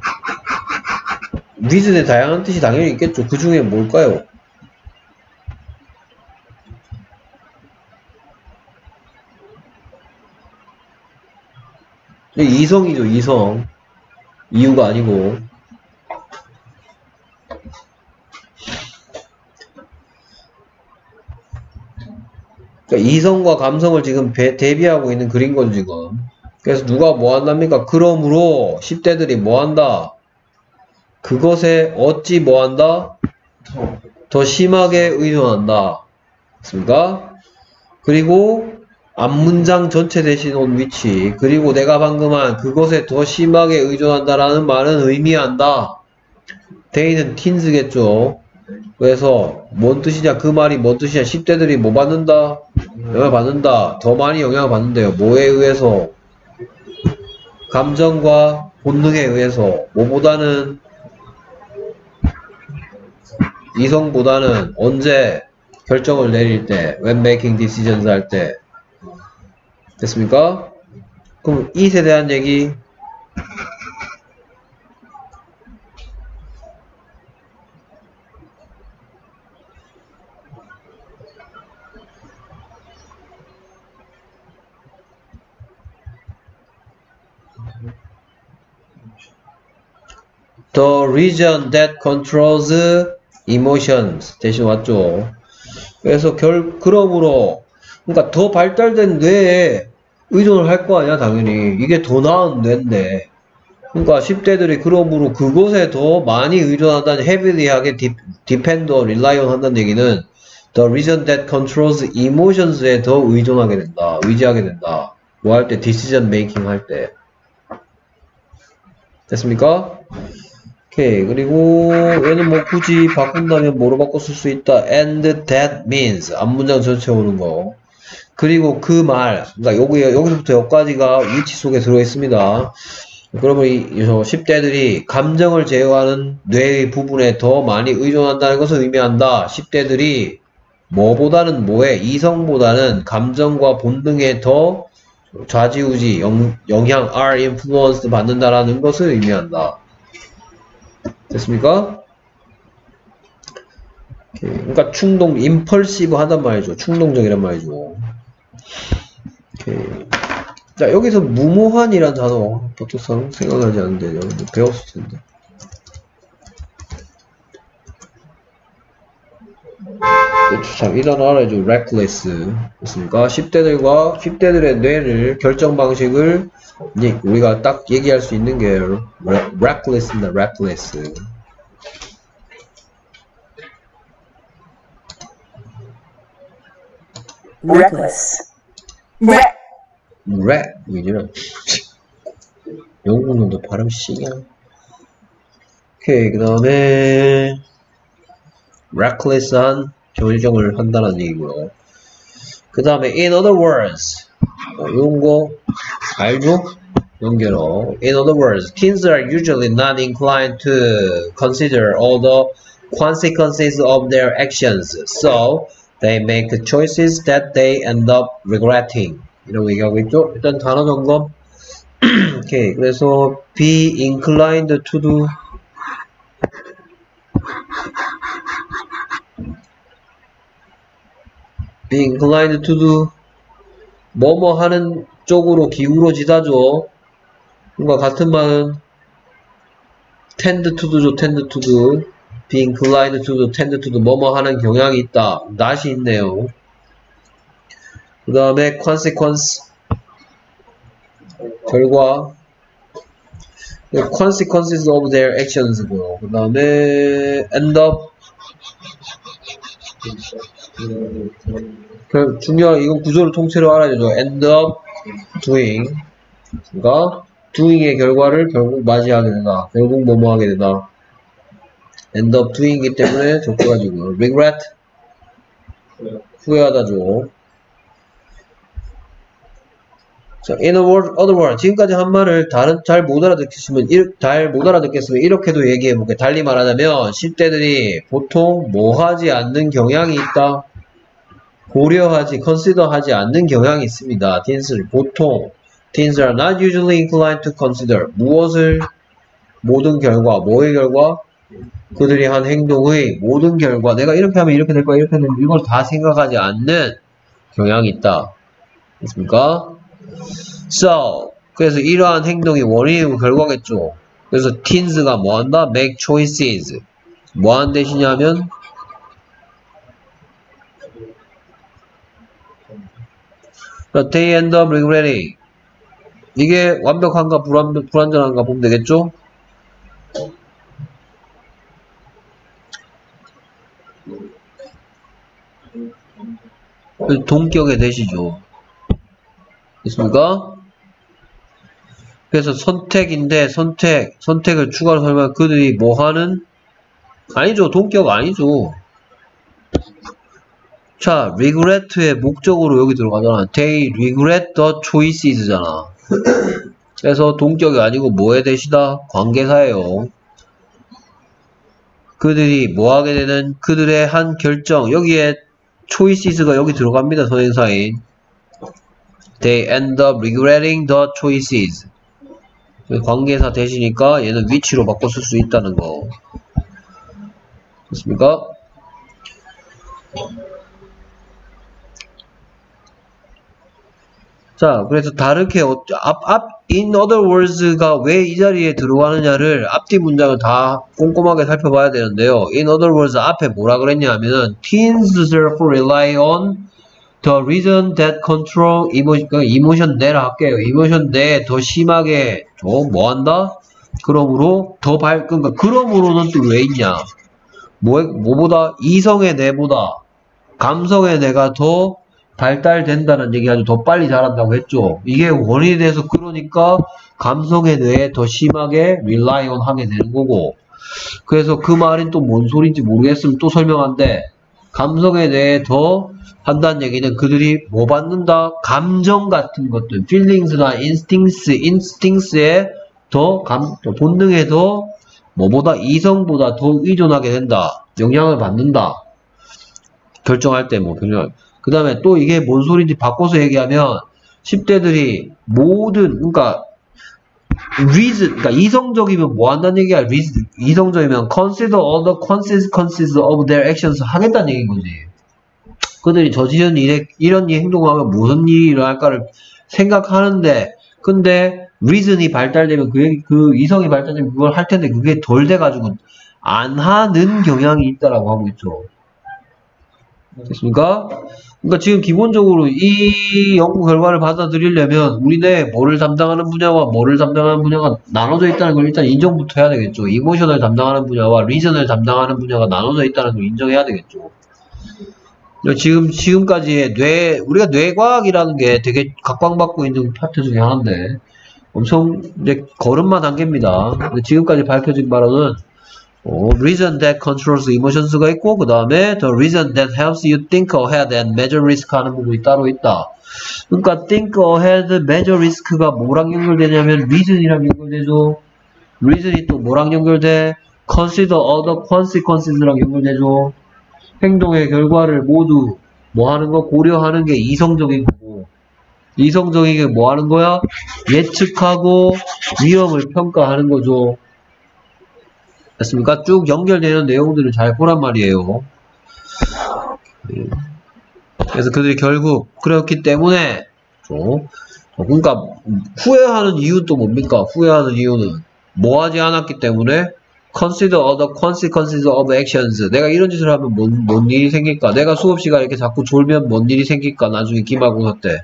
reason의 다양한 뜻이 당연히 있겠죠. 그 중에 뭘까요? 이성이죠. 이성. 이유가 아니고. 그러니까 이성과 감성을 지금 대비하고 있는 그린 거죠 지금. 그래서 누가 뭐 한답니까? 그러므로 10대들이 뭐 한다? 그것에 어찌 뭐 한다? 더 심하게 의존한다. 맞습니까? 그리고 앞문장 전체 대신 온 위치, 그리고 내가 방금 한 그것에 더 심하게 의존한다라는 말은 의미한다. they는 teens겠죠. 그래서 뭔 뜻이냐? 그 말이 뭔 뜻이냐? 10대들이 뭐 받는다? 영향을 받는다. 더 많이 영향을 받는데요. 뭐에 의해서? 감정과 본능에 의해서. 뭐보다는? 이성보다는 언제 결정을 내릴 때, when making decisions 할 때. 됐습니까? 그럼 it에 대한 얘기. The region that controls emotions 대신 왔죠. 그래서 그러므로 그러니까 더 발달된 뇌에 의존을 할 거 아니야 당연히. 이게 더 나은 뇌인데. 그러니까 10대들이 그러므로 그곳에 더 많이 의존한다는 heavily하게 depend on, rely on 한다는 얘기는 the region that controls emotions에 더 의존하게 된다. 의지하게 된다. 뭐 할 때? decision making 할 때. 됐습니까? 오케이. 그리고 얘는 뭐 굳이 바꾼다면 뭐로 바꿔 쓸 수 있다? and that means 앞문장 전체 오는 거. 그리고 그 말, 그러니까 여기서부터 여기까지가 위치 속에 들어 있습니다. 그러면 이 10대들이 감정을 제어하는 뇌의 부분에 더 많이 의존한다는 것을 의미한다. 10대들이 뭐보다는 뭐에? 이성보다는 감정과 본능에 더 좌지우지 영향 are influenced 받는다라는 것을 의미한다. 됐습니까? 그러니까 충동, impulsive 하단 말이죠. 충동적이란 말이죠. 오케이. 자, 여기서 무모한이란 단어 보통 생각하지 않는데 배웠을 텐데. 참, 이 단어 알아야죠. reckless. 됐습니까? 10대들의 뇌를, 결정 방식을 우리가 딱 얘기할 수 있는 게 reckless입니다. reckless. reckless. 왜이래? 영국 놈도 발음 씨냐? 오케이, 그 다음에 reckless한 결정을 한다는 얘기고요. 그 다음에 in other words, 이런 거 알죠? 연결어. In other words, teens are usually not inclined to consider all the consequences of their actions, so they make choices that they end up regretting. 이라고 얘기하고 있죠? 일단 단어 점검. 오케이, 그래서 be inclined to do. be inclined to do. 뭐뭐 하는 쪽으로 기울어지다죠. 뭔가 같은 말은 tend to do죠. tend to do. be inclined to do, tend to do. 뭐뭐 하는 경향이 있다. not이 있네요. 그 다음에 consequence. 결과. consequences of their actions고요. 그 다음에 end up. 중요한, 이건 구조를 통째로 알아야 되죠. end up doing. 그러니까 doing의 결과를 결국 맞이하게 되다. 결국 뭐뭐 하게 되다. end up doing이기 때문에 적혀가지고 regret. 후회하다죠. 자, in other words, 지금까지 한 말을 잘 못 알아듣겠으면 이렇게도 얘기해볼게요. 달리 말하자면 10대들이 보통 뭐 하지 않는 경향이 있다. consider 하지 않는 경향이 있습니다. teens를 보통 teens are not usually inclined to consider 무엇을 모든 결과, 뭐의 결과? 그들이 한 행동의 모든 결과, 내가 이렇게 하면 이렇게 될 거야, 이렇게 하면 이걸 다 생각하지 않는 경향이 있다. 됐습니까? So, 그래서 이러한 행동이 원인이고 결과겠죠. 그래서 teens가 뭐한다? make choices. 뭐한 대신이냐면 they end up regretting. 이게 완벽한가 불완전한가 보면 되겠죠? 동격의 대시죠. 됐습니까? 그래서 선택인데 선택을 추가로 설명 그들이 뭐하는? 아니죠. 동격 아니죠. 자, regret의 목적으로 여기 들어가잖아. They regret the choices잖아. 그래서 동격이 아니고 뭐에 대시다? 관계사예요. 그들이 뭐하게 되는 그들의 한 결정. 여기에 choices가 여기 들어갑니다. 선행사인. They end up regretting the choices. 관계사 대시니까 얘는 위치로 바꿔 쓸 수 있다는 거. 됐습니까? 자, 그래서 다르게 in other words가 왜 이 자리에 들어가느냐를 앞뒤 문장을 다 꼼꼼하게 살펴봐야 되는데요. in other words 앞에 뭐라 그랬냐 하면은 teens therefore rely on the reason that control emotion 내라 할게요. emotion 내 더 심하게 뭐 한다? 그러므로 그러니까 그러므로는 또 왜 있냐? 뭐보다 이성의 뇌보다 감성의 뇌가 더 발달된다는 얘기 아주 더 빨리 자란다고 했죠. 이게 원인에 대해서 그러니까 감성의 뇌에 더 심하게 rely on 하게 되는 거고. 그래서 그 말은 또 뭔 소리인지 모르겠으면 또 설명한데 감성의 뇌에 더 한다는 얘기는 그들이 뭐 받는다? 감정 같은 것들, feelings나 instincts에 더 본능에 더 뭐보다 이성보다 더 의존하게 된다. 영향을 받는다. 결정할 때 뭐 그 다음에 또 이게 뭔 소리인지 바꿔서 얘기하면 10대들이 모든, 그러니까 reason, 그러니까 이성적이면 뭐 한다는 얘기야? 이성적이면 consider all the consequences of their actions 하겠다는 얘기인 거지. 그들이 저지른 이런 행동을 하면 무슨 일이 일어날까를 생각하는데, 근데 reason이 발달되면 그 이성이 발달되면 그걸 할 텐데 그게 덜 돼가지고 안 하는 경향이 있다라고 하고 있죠. 됐습니까? 그러니까 지금 기본적으로 이 연구 결과를 받아들이려면 우리네 뭐를 담당하는 분야와 뭐를 담당하는 분야가 나눠져 있다는 걸 일단 인정부터 해야 되겠죠. 이모션을 담당하는 분야와 리전을 담당하는 분야가 나눠져 있다는 걸 인정해야 되겠죠. 지금까지의 우리가 뇌과학이라는 게 되게 각광받고 있는 파트 중에 하나인데 엄청 이제 걸음마 단계입니다. 근데 지금까지 밝혀진 바로는 reason that controls emotions가 있고 그 다음에 the reason that helps you think ahead and measure risk 하는 부분이 따로 있다. 그러니까 think ahead, measure risk가 뭐랑 연결되냐면 reason이랑 연결되죠. reason이 또 뭐랑 연결돼? consider other consequences랑 연결되죠. 행동의 결과를 모두 뭐 하는 거? 고려하는 게 이성적인 거고 이성적인 게 뭐 하는 거야? 예측하고 위험을 평가하는 거죠. 됐습니까? 쭉 연결되는 내용들을 잘 보란 말이에요. 그래서 그들이 결국 그렇기 때문에 그러니까 후회하는 이유는 또 뭡니까? 후회하는 이유는 뭐 하지 않았기 때문에 consider other consequences of actions. 내가 이런 짓을 하면 뭔 일이 생길까? 내가 수업 시간에 이렇게 자꾸 졸면 뭔 일이 생길까? 나중에 기말고사 때.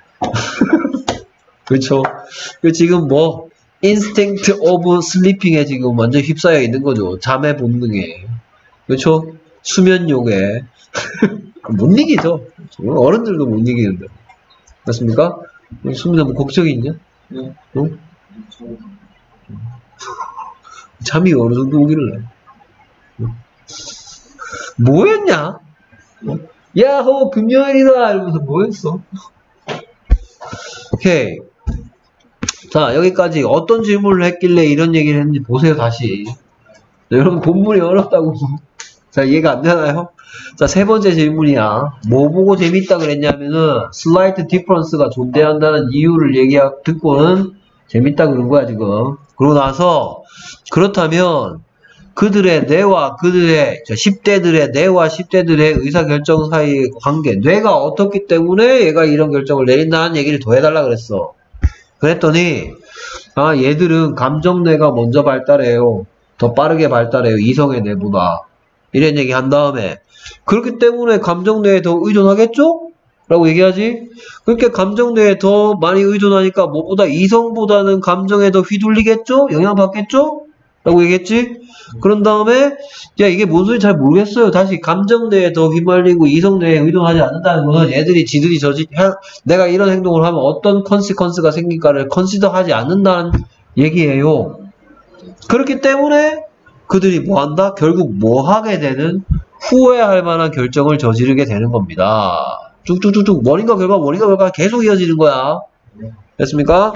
그렇죠? 지금 뭐 instinct of sleeping에 지금 완전 휩싸여 있는 거죠. 잠의 본능에. 그렇죠? 수면욕에. 못 이기죠. 어른들도 못 이기는데. 맞습니까? 수민아 뭐 걱정이 있냐? 응? 잠이 어느 정도 오기를 해. 뭐였냐? 야호 금요일이다 이러면서 뭐였어? 오케이. 자 여기까지 어떤 질문을 했길래 이런 얘기를 했는지 보세요 다시. 여러분 본문이 어렵다고 자 이해가 안 되나요? 자 세 번째 질문이야. 뭐 보고 재밌다 그랬냐면은 slight difference가 존재한다는 이유를 듣고는 재밌다 그런 거야 지금. 그러고 나서 그렇다면 그들의 뇌와 10대들의 뇌와 10대들의 의사결정 사이의 관계, 뇌가 어떻기 때문에 얘가 이런 결정을 내린다는 얘기를 더 해달라 그랬어. 그랬더니 얘들은 감정뇌가 먼저 발달해요. 더 빠르게 발달해요. 이성의 뇌보다. 이런 얘기 한 다음에 그렇기 때문에 감정뇌에 더 의존하겠죠? 라고 얘기하지? 그렇게 감정뇌에 더 많이 의존하니까 뭐보다 이성보다는 감정에 더 휘둘리겠죠? 영향받겠죠? 라고 얘기했지? 그런 다음에 야 이게 뭔 소리 잘 모르겠어요. 다시 감정뇌에 더 휘말리고 이성뇌에 의존하지 않는다는 것은 얘들이 지들이 내가 이런 행동을 하면 어떤 컨시퀀스가 생길까를 컨시더하지 않는다는 얘기예요. 그렇기 때문에 그들이 뭐 한다? 결국 뭐 하게 되는 후회할 만한 결정을 저지르게 되는 겁니다. 쭉쭉쭉쭉 원인과 결과 계속 이어지는 거야. 됐습니까?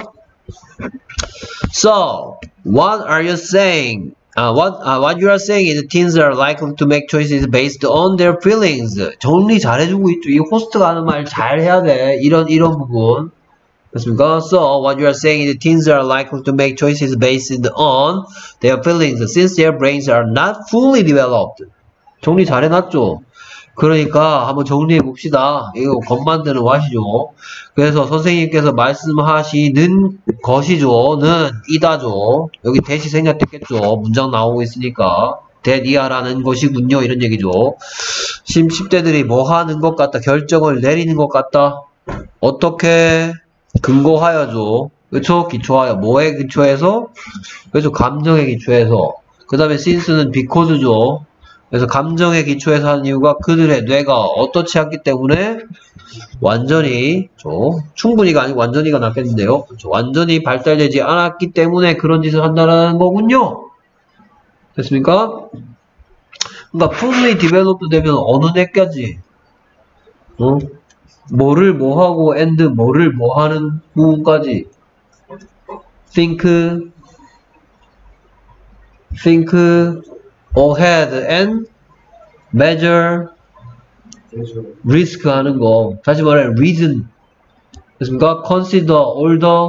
So, what are you saying? What you are saying is teens are likely to make choices based on their feelings. 정리 잘해주고 있죠. 이 호스트가 하는 말 잘 해야 돼. 이런 부분. 됐습니까? So, what you are saying is teens are likely to make choices based on their feelings since their brains are not fully developed. 정리 잘 해놨죠? 그러니까 한번 정리해 봅시다. 이거 겉 만드는 왓이죠. 그래서 선생님께서 말씀하시는 것이죠는 이다죠. 여기 대시 생략됐겠죠. 문장 나오고 있으니까 대이하라는 것이군요. 이런 얘기죠. 10대들이 뭐 하는 것 같다. 결정을 내리는 것 같다. 어떻게? 근거하여죠. 그렇죠? 기초하여. 뭐에 기초해서? 그렇죠. 감정에 기초해서. 그 다음에 since는 because죠. 그래서 감정에 기초해서 하는 이유가 그들의 뇌가 어떻지 않기 때문에 완전히 충분히가 아니고 완전히가 낫겠는데요. 완전히 발달되지 않았기 때문에 그런 짓을 한다는 거군요. 됐습니까? 그러니까 fully developed 되면 어느 뇌까지 뭐를 뭐 하고 and 뭐를 뭐 하는 부분까지 think ahead and measure risk 하는 거. 다시 말해 reason 됐습니까? consider all the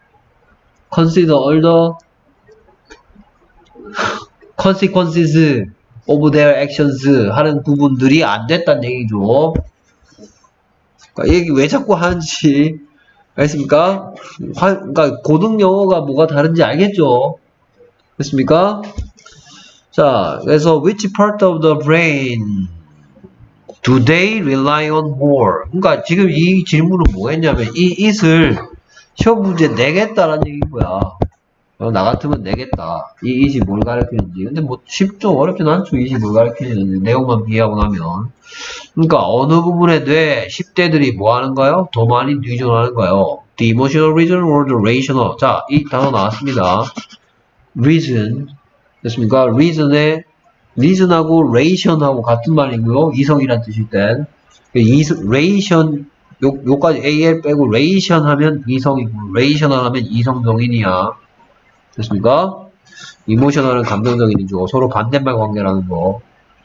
consequences of their actions 하는 부분들이 안 됐다는 얘기죠. 그러니까 얘기 왜 자꾸 하는지 알겠습니까? 그러니까 고등 영어가 뭐가 다른지 알겠죠? 됐습니까? 자, 그래서 which part of the brain do they rely on more? 그러니까 지금 이 질문은 뭐 했냐면 이 it을 시험 문제 내겠다라는 얘기인 거야. 나 같으면 내겠다. 이 it이 뭘 가르치는지. 근데 뭐 쉽죠? 어렵진 않죠. it이 뭘 가르치는지 내용만 비하고 나면. 그러니까 어느 부분에 뇌 10대들이 뭐 하는가요? 더 많이 의존하는가요? The emotional reason or the rational. 자, 이 단어 나왔습니다. reason. 됐습니까? reason하고 ration하고 같은 말이고요. 이성이란 뜻일 땐. ration, 요까지 AL 빼고 ration 하면 이성이고, rational 하면 이성적인이야. 됐습니까? emotional은 감정적인이죠. 서로 반대말 관계라는 거.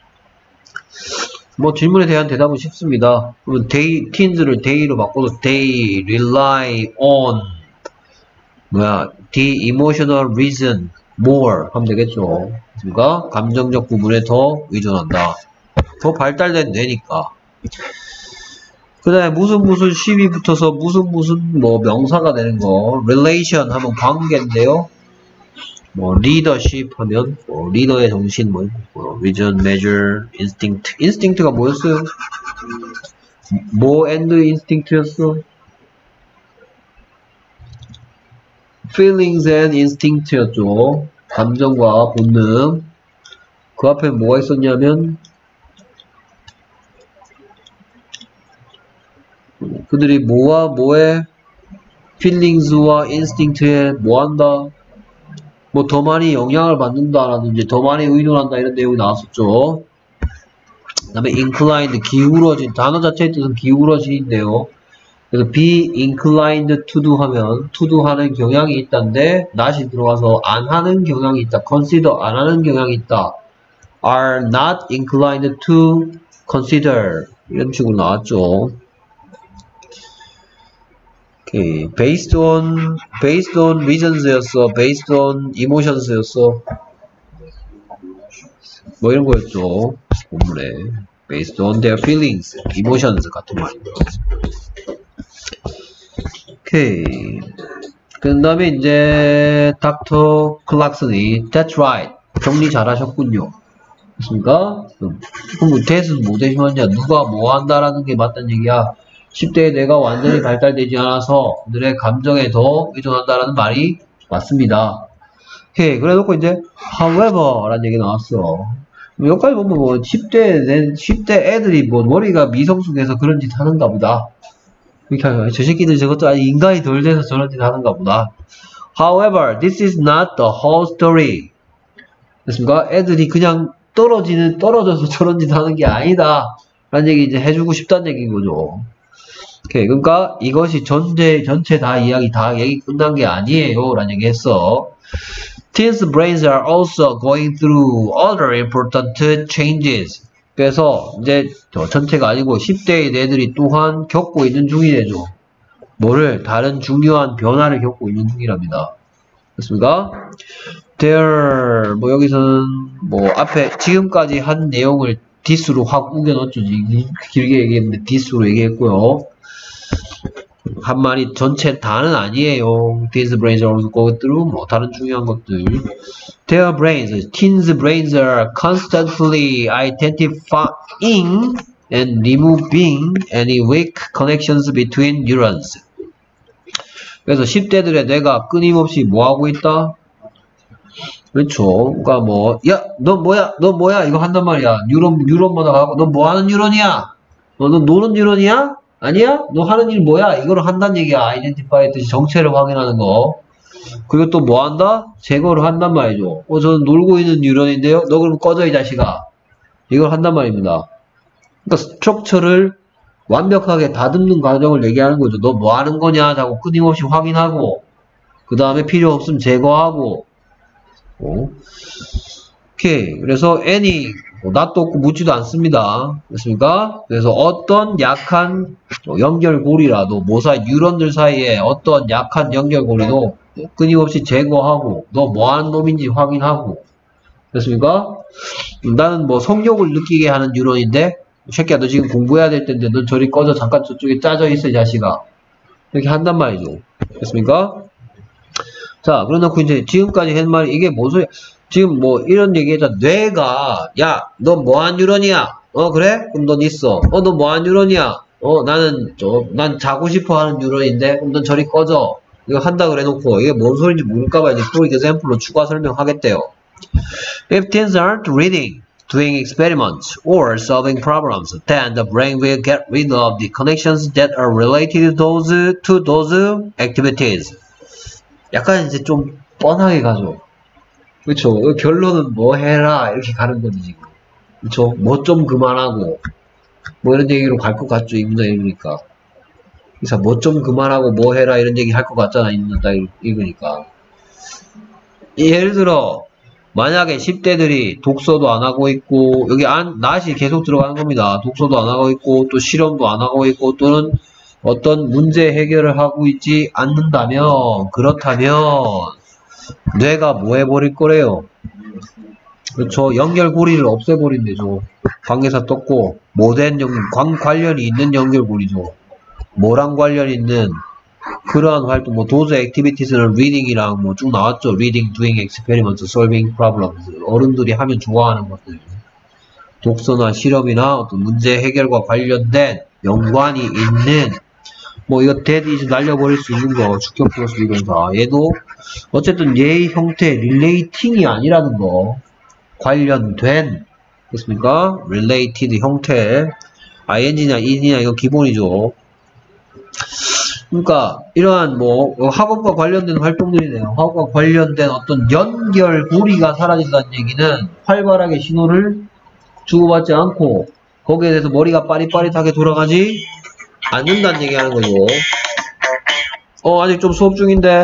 뭐 질문에 대한 대답은 쉽습니다. 그러면 teens를 they로 바꿔도 they rely on the emotional reason more 하면 되겠죠. 그러니까 감정적 부분에 더 의존한다. 더 발달된 뇌니까. 그 다음에 무슨 십이 붙어서 무슨 뭐 명사가 되는 거. relation 하면 관계인데요. 뭐 leadership 하면 뭐 리더의 정신 뭐 vision, measure, instinct. instinct가 뭐였어요? 뭐 and instinct였어? feelings and instinct였죠. 감정과 본능. 그 앞에 뭐가 있었냐면 그들이 뭐와 뭐에 feelings와 instinct에 뭐 한다? 뭐 더 많이 영향을 받는다라든지 더 많이 의존한다 이런 내용이 나왔었죠. 그 다음에 inclined, 기울어진. 단어 자체의 뜻은 기울어진인데요. 그래서 be inclined to do 하면 to do 하는 경향이 있다인데 not이 들어가서 안 하는 경향이 있다. consider 안 하는 경향이 있다. are not inclined to consider 이런 식으로 나왔죠. 오케이. based on reasons였어. based on emotions였어. 뭐 이런 거였죠. 본문에 based on their feelings, emotions 같은 말이죠. 오케이. 그 다음에 이제 닥터 클락슨이 That's right. 정리 잘하셨군요. 됐습니까? 그럼 that은 뭐 대신하냐? 누가 뭐 한다라는 게 맞다는 얘기야. 10대의 뇌가 완전히 발달되지 않아서 그들의 감정에 더 의존한다라는 말이 맞습니다. 오케이. 그래 놓고 이제 however 라는 얘기 나왔어. 여기까지 보면 뭐 10대 애들이 뭐 머리가 미성숙해서 그런 짓 하는가 보다. 그러니까 저 새끼들 저것도 아직 인간이 덜 돼서 저런 짓 하는가 보다. However, this is not the whole story. 됐습니까? 애들이 그냥 떨어져서 저런 짓 하는 게 아니다. 라는 얘기 이제 해주고 싶다는 얘기인 거죠. 오케이. 그러니까 이것이 전체 다 얘기 끝난 게 아니에요. 라는 얘기 했어. Teens' brains are also going through other important changes. 그래서 이제 전체가 아니고 10대의 애들이 또한 겪고 있는 중이래죠. 뭐를? 다른 중요한 변화를 겪고 있는 중이랍니다. 됐습니까? There 뭐 여기서는 뭐 앞에 지금까지 한 내용을 this로 확 우겨넣었죠. 길게 얘기했는데 this로 얘기했고요. 한 마리 전체 다는 아니에요. Teens' brains are also going through 뭐 다른 중요한 것들. Their brains, teens' brains are constantly identifying and removing any weak connections between neurons. 그래서 10대들의 뇌가 끊임없이 뭐 하고 있다? 그렇죠. 그러니까 뭐, 야, 너 뭐야? 이거 한단 말이야. 뉴런마다 가고, 너 뭐 하는 뉴런이야? 너 노는 뉴런이야? 아니야? 너 하는 일 뭐야? 이거를 한다는 얘기야. 아이덴티파이 했듯이 정체를 확인하는 거. 그리고 또 뭐 한다? 제거를 한단 말이죠. 저는 놀고 있는 뉴런인데요. 너 그럼 꺼져 이 자식아. 이걸 한단 말입니다. 그러니까 스트럭처를 완벽하게 다듬는 과정을 얘기하는 거죠. 너 뭐 하는 거냐? 자꾸 끊임없이 확인하고 그 다음에 필요 없으면 제거하고 오케이. 그래서 any, not도 없고 묻지도 않습니다. 됐습니까? 그래서 어떤 약한 연결고리라도 모사 뉴런들 사이에 어떤 약한 연결고리도 끊임없이 제거하고 너 뭐하는 놈인지 확인하고 됐습니까? 나는 뭐 성욕을 느끼게 하는 뉴런인데 새끼야 너 지금 공부해야 될 텐데 넌 저리 꺼져 잠깐 저쪽에 짜져 있어 이 자식아 이렇게 한단 말이죠. 됐습니까? 자 그러놓고 이제 지금까지 한 말이 이게 뭔 소리야. 지금 뭐 이런 얘기했잖아. 뇌가 야 너 뭐한 뉴런이야? 그래? 그럼 넌 있어. 너 뭐한 뉴런이야? 난 자고 싶어 하는 뉴런인데 그럼 넌 저리 꺼져. 이거 한다 그래놓고 이게 뭔 소리인지 모를까봐 이제 프로이드 샘플로 추가 설명하겠대요. If teens aren't reading, doing experiments, or solving problems, then the brain will get rid of the connections that are related to those activities. 약간 이제 좀 뻔하게 가죠. 그쵸? 결론은 뭐 해라 이렇게 가는 거지 지금. 그쵸? 뭐 좀 그만하고 뭐 이런 얘기로 갈 것 같죠 이 문장 읽으니까. 그래서 뭐 좀 그만하고 뭐 해라 이런 얘기 할 것 같잖아 이 문장 읽으니까. 예를 들어 만약에 10대들이 독서도 안 하고 있고 여기 낫이 계속 들어가는 겁니다. 독서도 안 하고 있고 또 실험도 안 하고 있고 또는 어떤 문제 해결을 하고 있지 않는다면 그렇다면 뇌가 뭐 해버릴 거래요? 그렇죠. 연결고리를 없애버린대죠. 관계사 떴고 모된 관련이 있는 연결고리죠. 뭐랑 관련 있는 그러한 활동, 뭐 those activities는 reading이랑 뭐 쭉 나왔죠. reading, doing experiments, solving problems. 어른들이 하면 좋아하는 것들. 독서나 실험이나 어떤 문제 해결과 관련된 연관이 있는 뭐 이거 that is 날려버릴 수 있는 거 축적 플러스 비동사. 얘도 어쨌든 얘의 형태 relating이 아니라는 거. 관련된 됐습니까? related 형태 ing나 in이나 이거 기본이죠. 그러니까 이러한 뭐 학업과 관련된 활동들이네요. 학업과 관련된 어떤 연결고리가 사라진다는 얘기는 활발하게 신호를 주고받지 않고 거기에 대해서 머리가 빠릿빠릿하게 돌아가지 않는다는 얘기 하는 거죠. 아직 좀 수업 중인데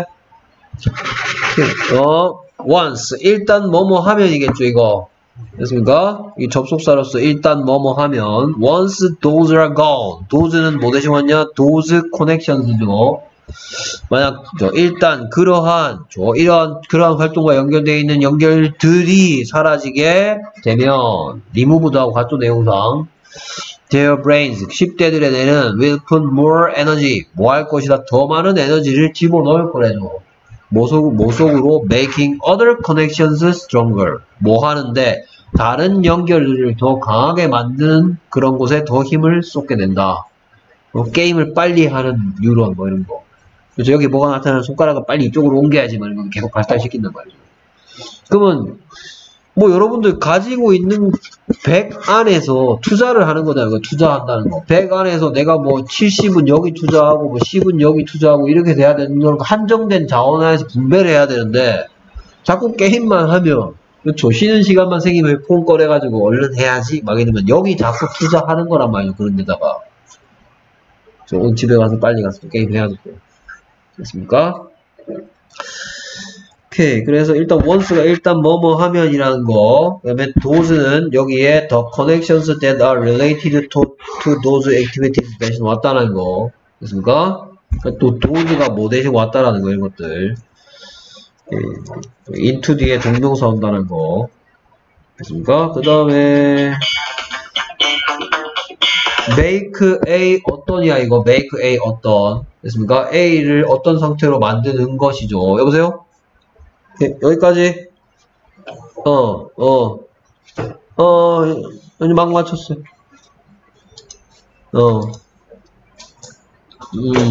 once 일단 뭐뭐 하면이겠죠 이거. 됐습니까? 이 접속사로서 일단 뭐뭐 하면 once those are gone. those는 뭐 대신 왔냐? those connections죠. 만약 일단 그러한 활동과 연결되어 있는 연결들이 사라지게 되면 remove도 하고 같죠 내용상. their brains 10대들의 뇌는 will put more energy 뭐 할 것이다 더 많은 에너지를 집어넣을 거래죠. 뭐 속으로 making other connections stronger 뭐 하는데 다른 연결들을 더 강하게 만드는 그런 곳에 더 힘을 쏟게 된다. 게임을 빨리 하는 뉴런 뭐 이런 거. 그래서 여기 뭐가 나타나는 손가락을 빨리 이쪽으로 옮겨야지 뭐 이런 거 계속 발달시킨단 말이죠. 그러면 뭐 여러분들 가지고 있는 100 안에서 투자를 하는 거잖아요. 투자한다는 거. 100 안에서 내가 뭐 70은 여기 투자하고 뭐 10은 여기 투자하고 이렇게 돼야 되는 건 한정된 자원 안에서 분배를 해야 되는데 자꾸 게임만 하면 그렇죠. 쉬는 시간만 생기면 폰 꺼내가지고 얼른 해야지 막 이러면 여기 자꾸 투자하는 거란 말이에요. 그런 데다가 오늘 집에 가서 빨리 가서 또 게임 해야 되고 됐습니까? 오케이. 그래서 일단 once가 일단 뭐뭐 하면이라는 거. 그 다음에 those는 여기에 the connections that are related to those activities 대신 왔다는 거. 됐습니까? 또 those가 뭐 대신 왔다라는 거, 이런 것들. into 뒤에 동명사 온다는 거. 됐습니까? 그 다음에 make A 어떤이야 이거. make A 어떤. 됐습니까? A를 어떤 상태로 만드는 것이죠. 여보세요? 네, 여기까지. 여기 막 맞췄어요.